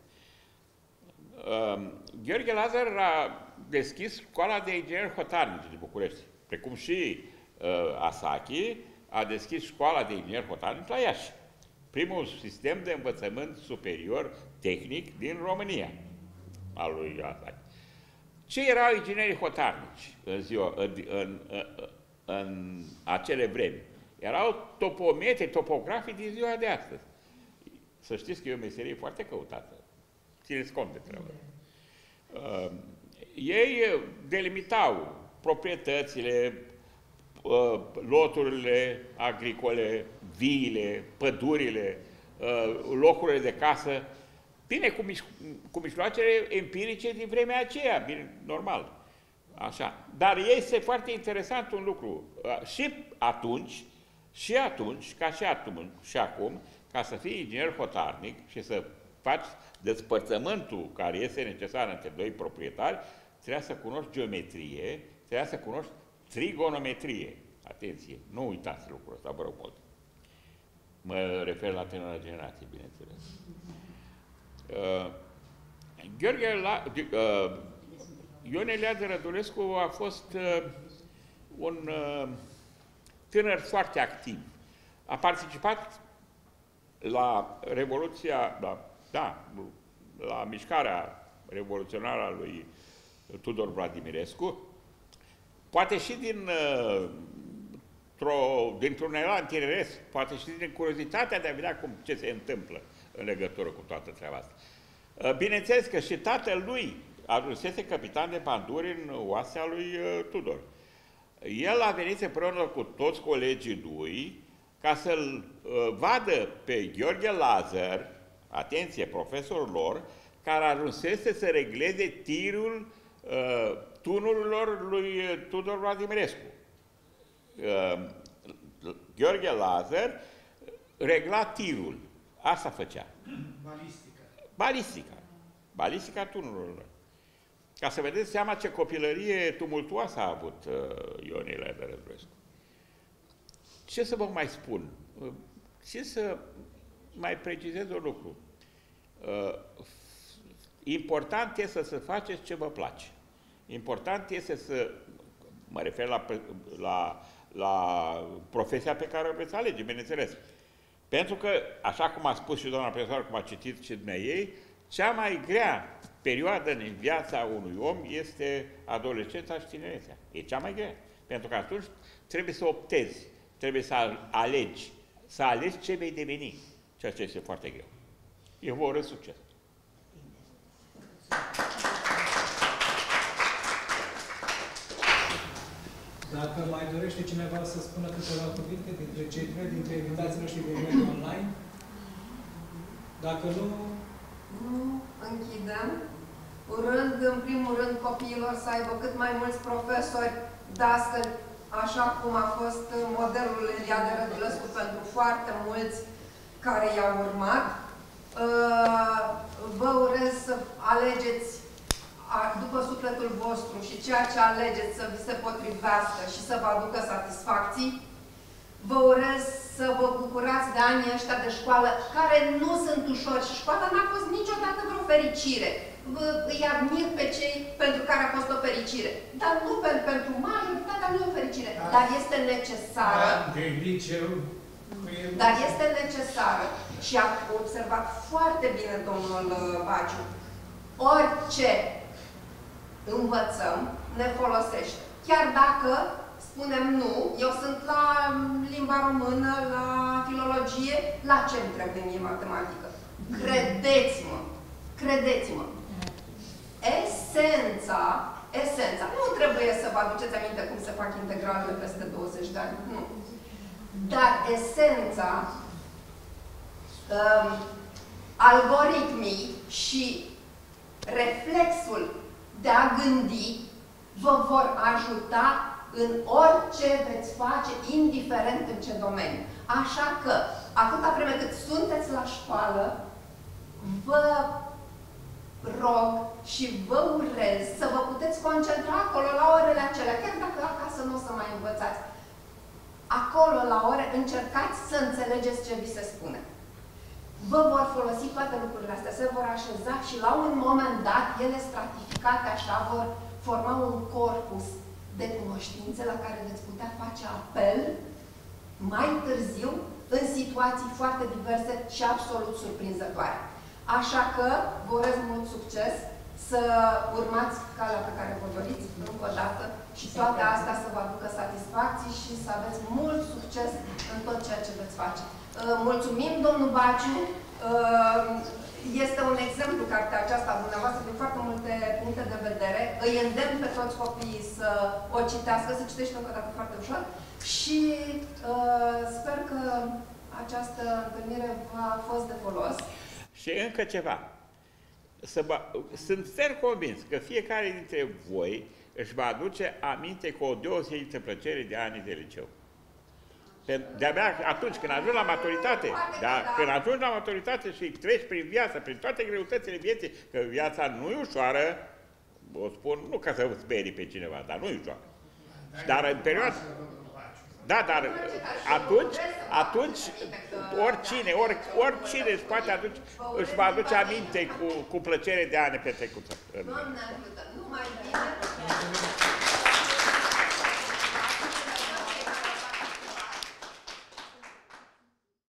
Uh, Gheorghe Lazar a deschis școala de ingineri hotarnici din București, precum și uh, Asachi a deschis școala de ingineri hotarnici la Iași. Primul sistem de învățământ superior tehnic din România, al lui Asachi. Ce erau inginerii hotarnici în, ziua, în, în, în, în acele vremi? Erau topometri, topografii din ziua de astăzi. Să știți că e o meserie foarte căutată. Țineți cont de treaba. Uh, ei delimitau proprietățile, uh, loturile agricole, viile, pădurile, uh, locurile de casă, bine, cu, miș cu mijloacele empirice din vremea aceea, bine, normal. Așa. Dar este foarte interesant un lucru. Uh, și atunci, și atunci, ca și atunci, și acum, ca să fii inginer hotarnic și să faci despărțământul care este necesar între doi proprietari, trebuie să cunoști geometrie, trebuie să cunoști trigonometrie. Atenție, nu uitați lucrul ăsta, vă rog mult. Mă refer la tânăra generație, bineînțeles. Uh, Gheorghe La, uh, Ion Eliade Rădulescu a fost uh, un uh, tânăr foarte activ. A participat la Revoluția, la, da, la mișcarea revoluționară a lui Tudor Vladimirescu, poate și din uh, dintr-un elan tineresc, poate și din curiozitatea de a vedea cum, ce se întâmplă în legătură cu toată treaba asta. Bineînțeles că și tatăl lui ajunsese capitan de banduri în oasea lui Tudor. El a venit împreună cu toți colegii lui ca să-l vadă pe Gheorghe Lazar, atenție, profesorul lor, care ajunsese să regleze tirul uh, tunurilor lui Tudor Vladimirescu. Uh, Gheorghe Lazar regla tirul. Asta făcea. Balistica. Balistica. Balistica tunurilor. Ca să vedeți seama ce copilărie tumultuoasă a avut uh, Ion Eliade Rădulescu. Ce să vă mai spun? Uh, ce să mai precizez un lucru? Uh, important este să faceți ce vă place. Important este să, mă refer la, la, la profesia pe care o veți alege, bineînțeles. Pentru că, așa cum a spus și doamna profesoară, cum a citit și dumneavoastră, cea mai grea perioadă în viața unui om este adolescența și tinerețea. E cea mai grea. Pentru că atunci trebuie să optezi, trebuie să alegi, să alegi ce vei deveni, ceea ce este foarte greu. Eu vă urez succes! Dacă mai dorește cineva să spună câteva cuvinte dintre cei trei, dintre invitații noștri de mediu online, dacă nu... Nu, închidem. Urând, în primul rând, copiilor să aibă cât mai mulți profesori, dascăli, așa cum a fost modelul Eliade Rădulescu pentru foarte mulți care i-au urmat. Vă urez să alegeți, după sufletul vostru și ceea ce alegeți să vi se potrivească și să vă aducă satisfacții. Vă urez să vă bucurați de anii ăștia de școală, care nu sunt ușori și școala n-a fost niciodată vreo fericire. Vă, îi admir pe cei pentru care a fost o fericire. Dar nu pentru, pentru majoritatea nu e o fericire. Da. Dar este necesară. De liceu. Dar este necesară. Și a observat foarte bine domnul Baciu. Orice învățăm ne folosește. Chiar dacă spunem nu, eu sunt la limba română, la filologie, la ce îmi trebuie mie matematică? Credeți-mă, credeți-mă, esența, esența, nu trebuie să vă aduceți aminte cum se fac integralele peste douăzeci de ani, nu. Dar esența, um, algoritmii și reflexul de a gândi vă vor ajuta în orice veți face, indiferent în ce domeniu. Așa că, atâta vreme cât sunteți la școală, vă rog și vă urez să vă puteți concentra acolo la orele acelea, chiar dacă acasă nu o să mai învățați. Acolo, la ore, încercați să înțelegeți ce vi se spune. Vă vor folosi toate lucrurile astea, se vor așeza și la un moment dat, ele stratificate așa, vor forma un corpus de cunoștințe la care veți putea face apel mai târziu în situații foarte diverse și absolut surprinzătoare. Așa că vă urez mult succes, să urmați calea pe care vă doriți încă o dată și toate astea să vă aducă satisfacții și să aveți mult succes în tot ceea ce veți face. Mulțumim, domnul Baciu. Este un exemplu, cartea aceasta a dumneavoastră, din foarte multe puncte de vedere. Îi îndemn pe toți copiii să o citească, să citește încă o dată foarte ușor și uh, sper că această întâlnire v-a fost de folos. Și încă ceva. Să bă, sunt ferm convins că fiecare dintre voi își va aduce aminte cu o deosebită plăcere de anii de liceu. De-abia atunci când ajungi la maturitate, da, când ajungi la maturitate și treci prin viață, prin toate greutățile vieții, că viața nu e ușoară, o spun, nu ca să sperii pe cineva, dar nu e ușoară. Dar în perioada... Da, dar atunci, atunci oricine, or, oricine își poate aduce, își va aduce aminte cu, cu plăcere de ani petrecută. Doamne ajută, numai bine!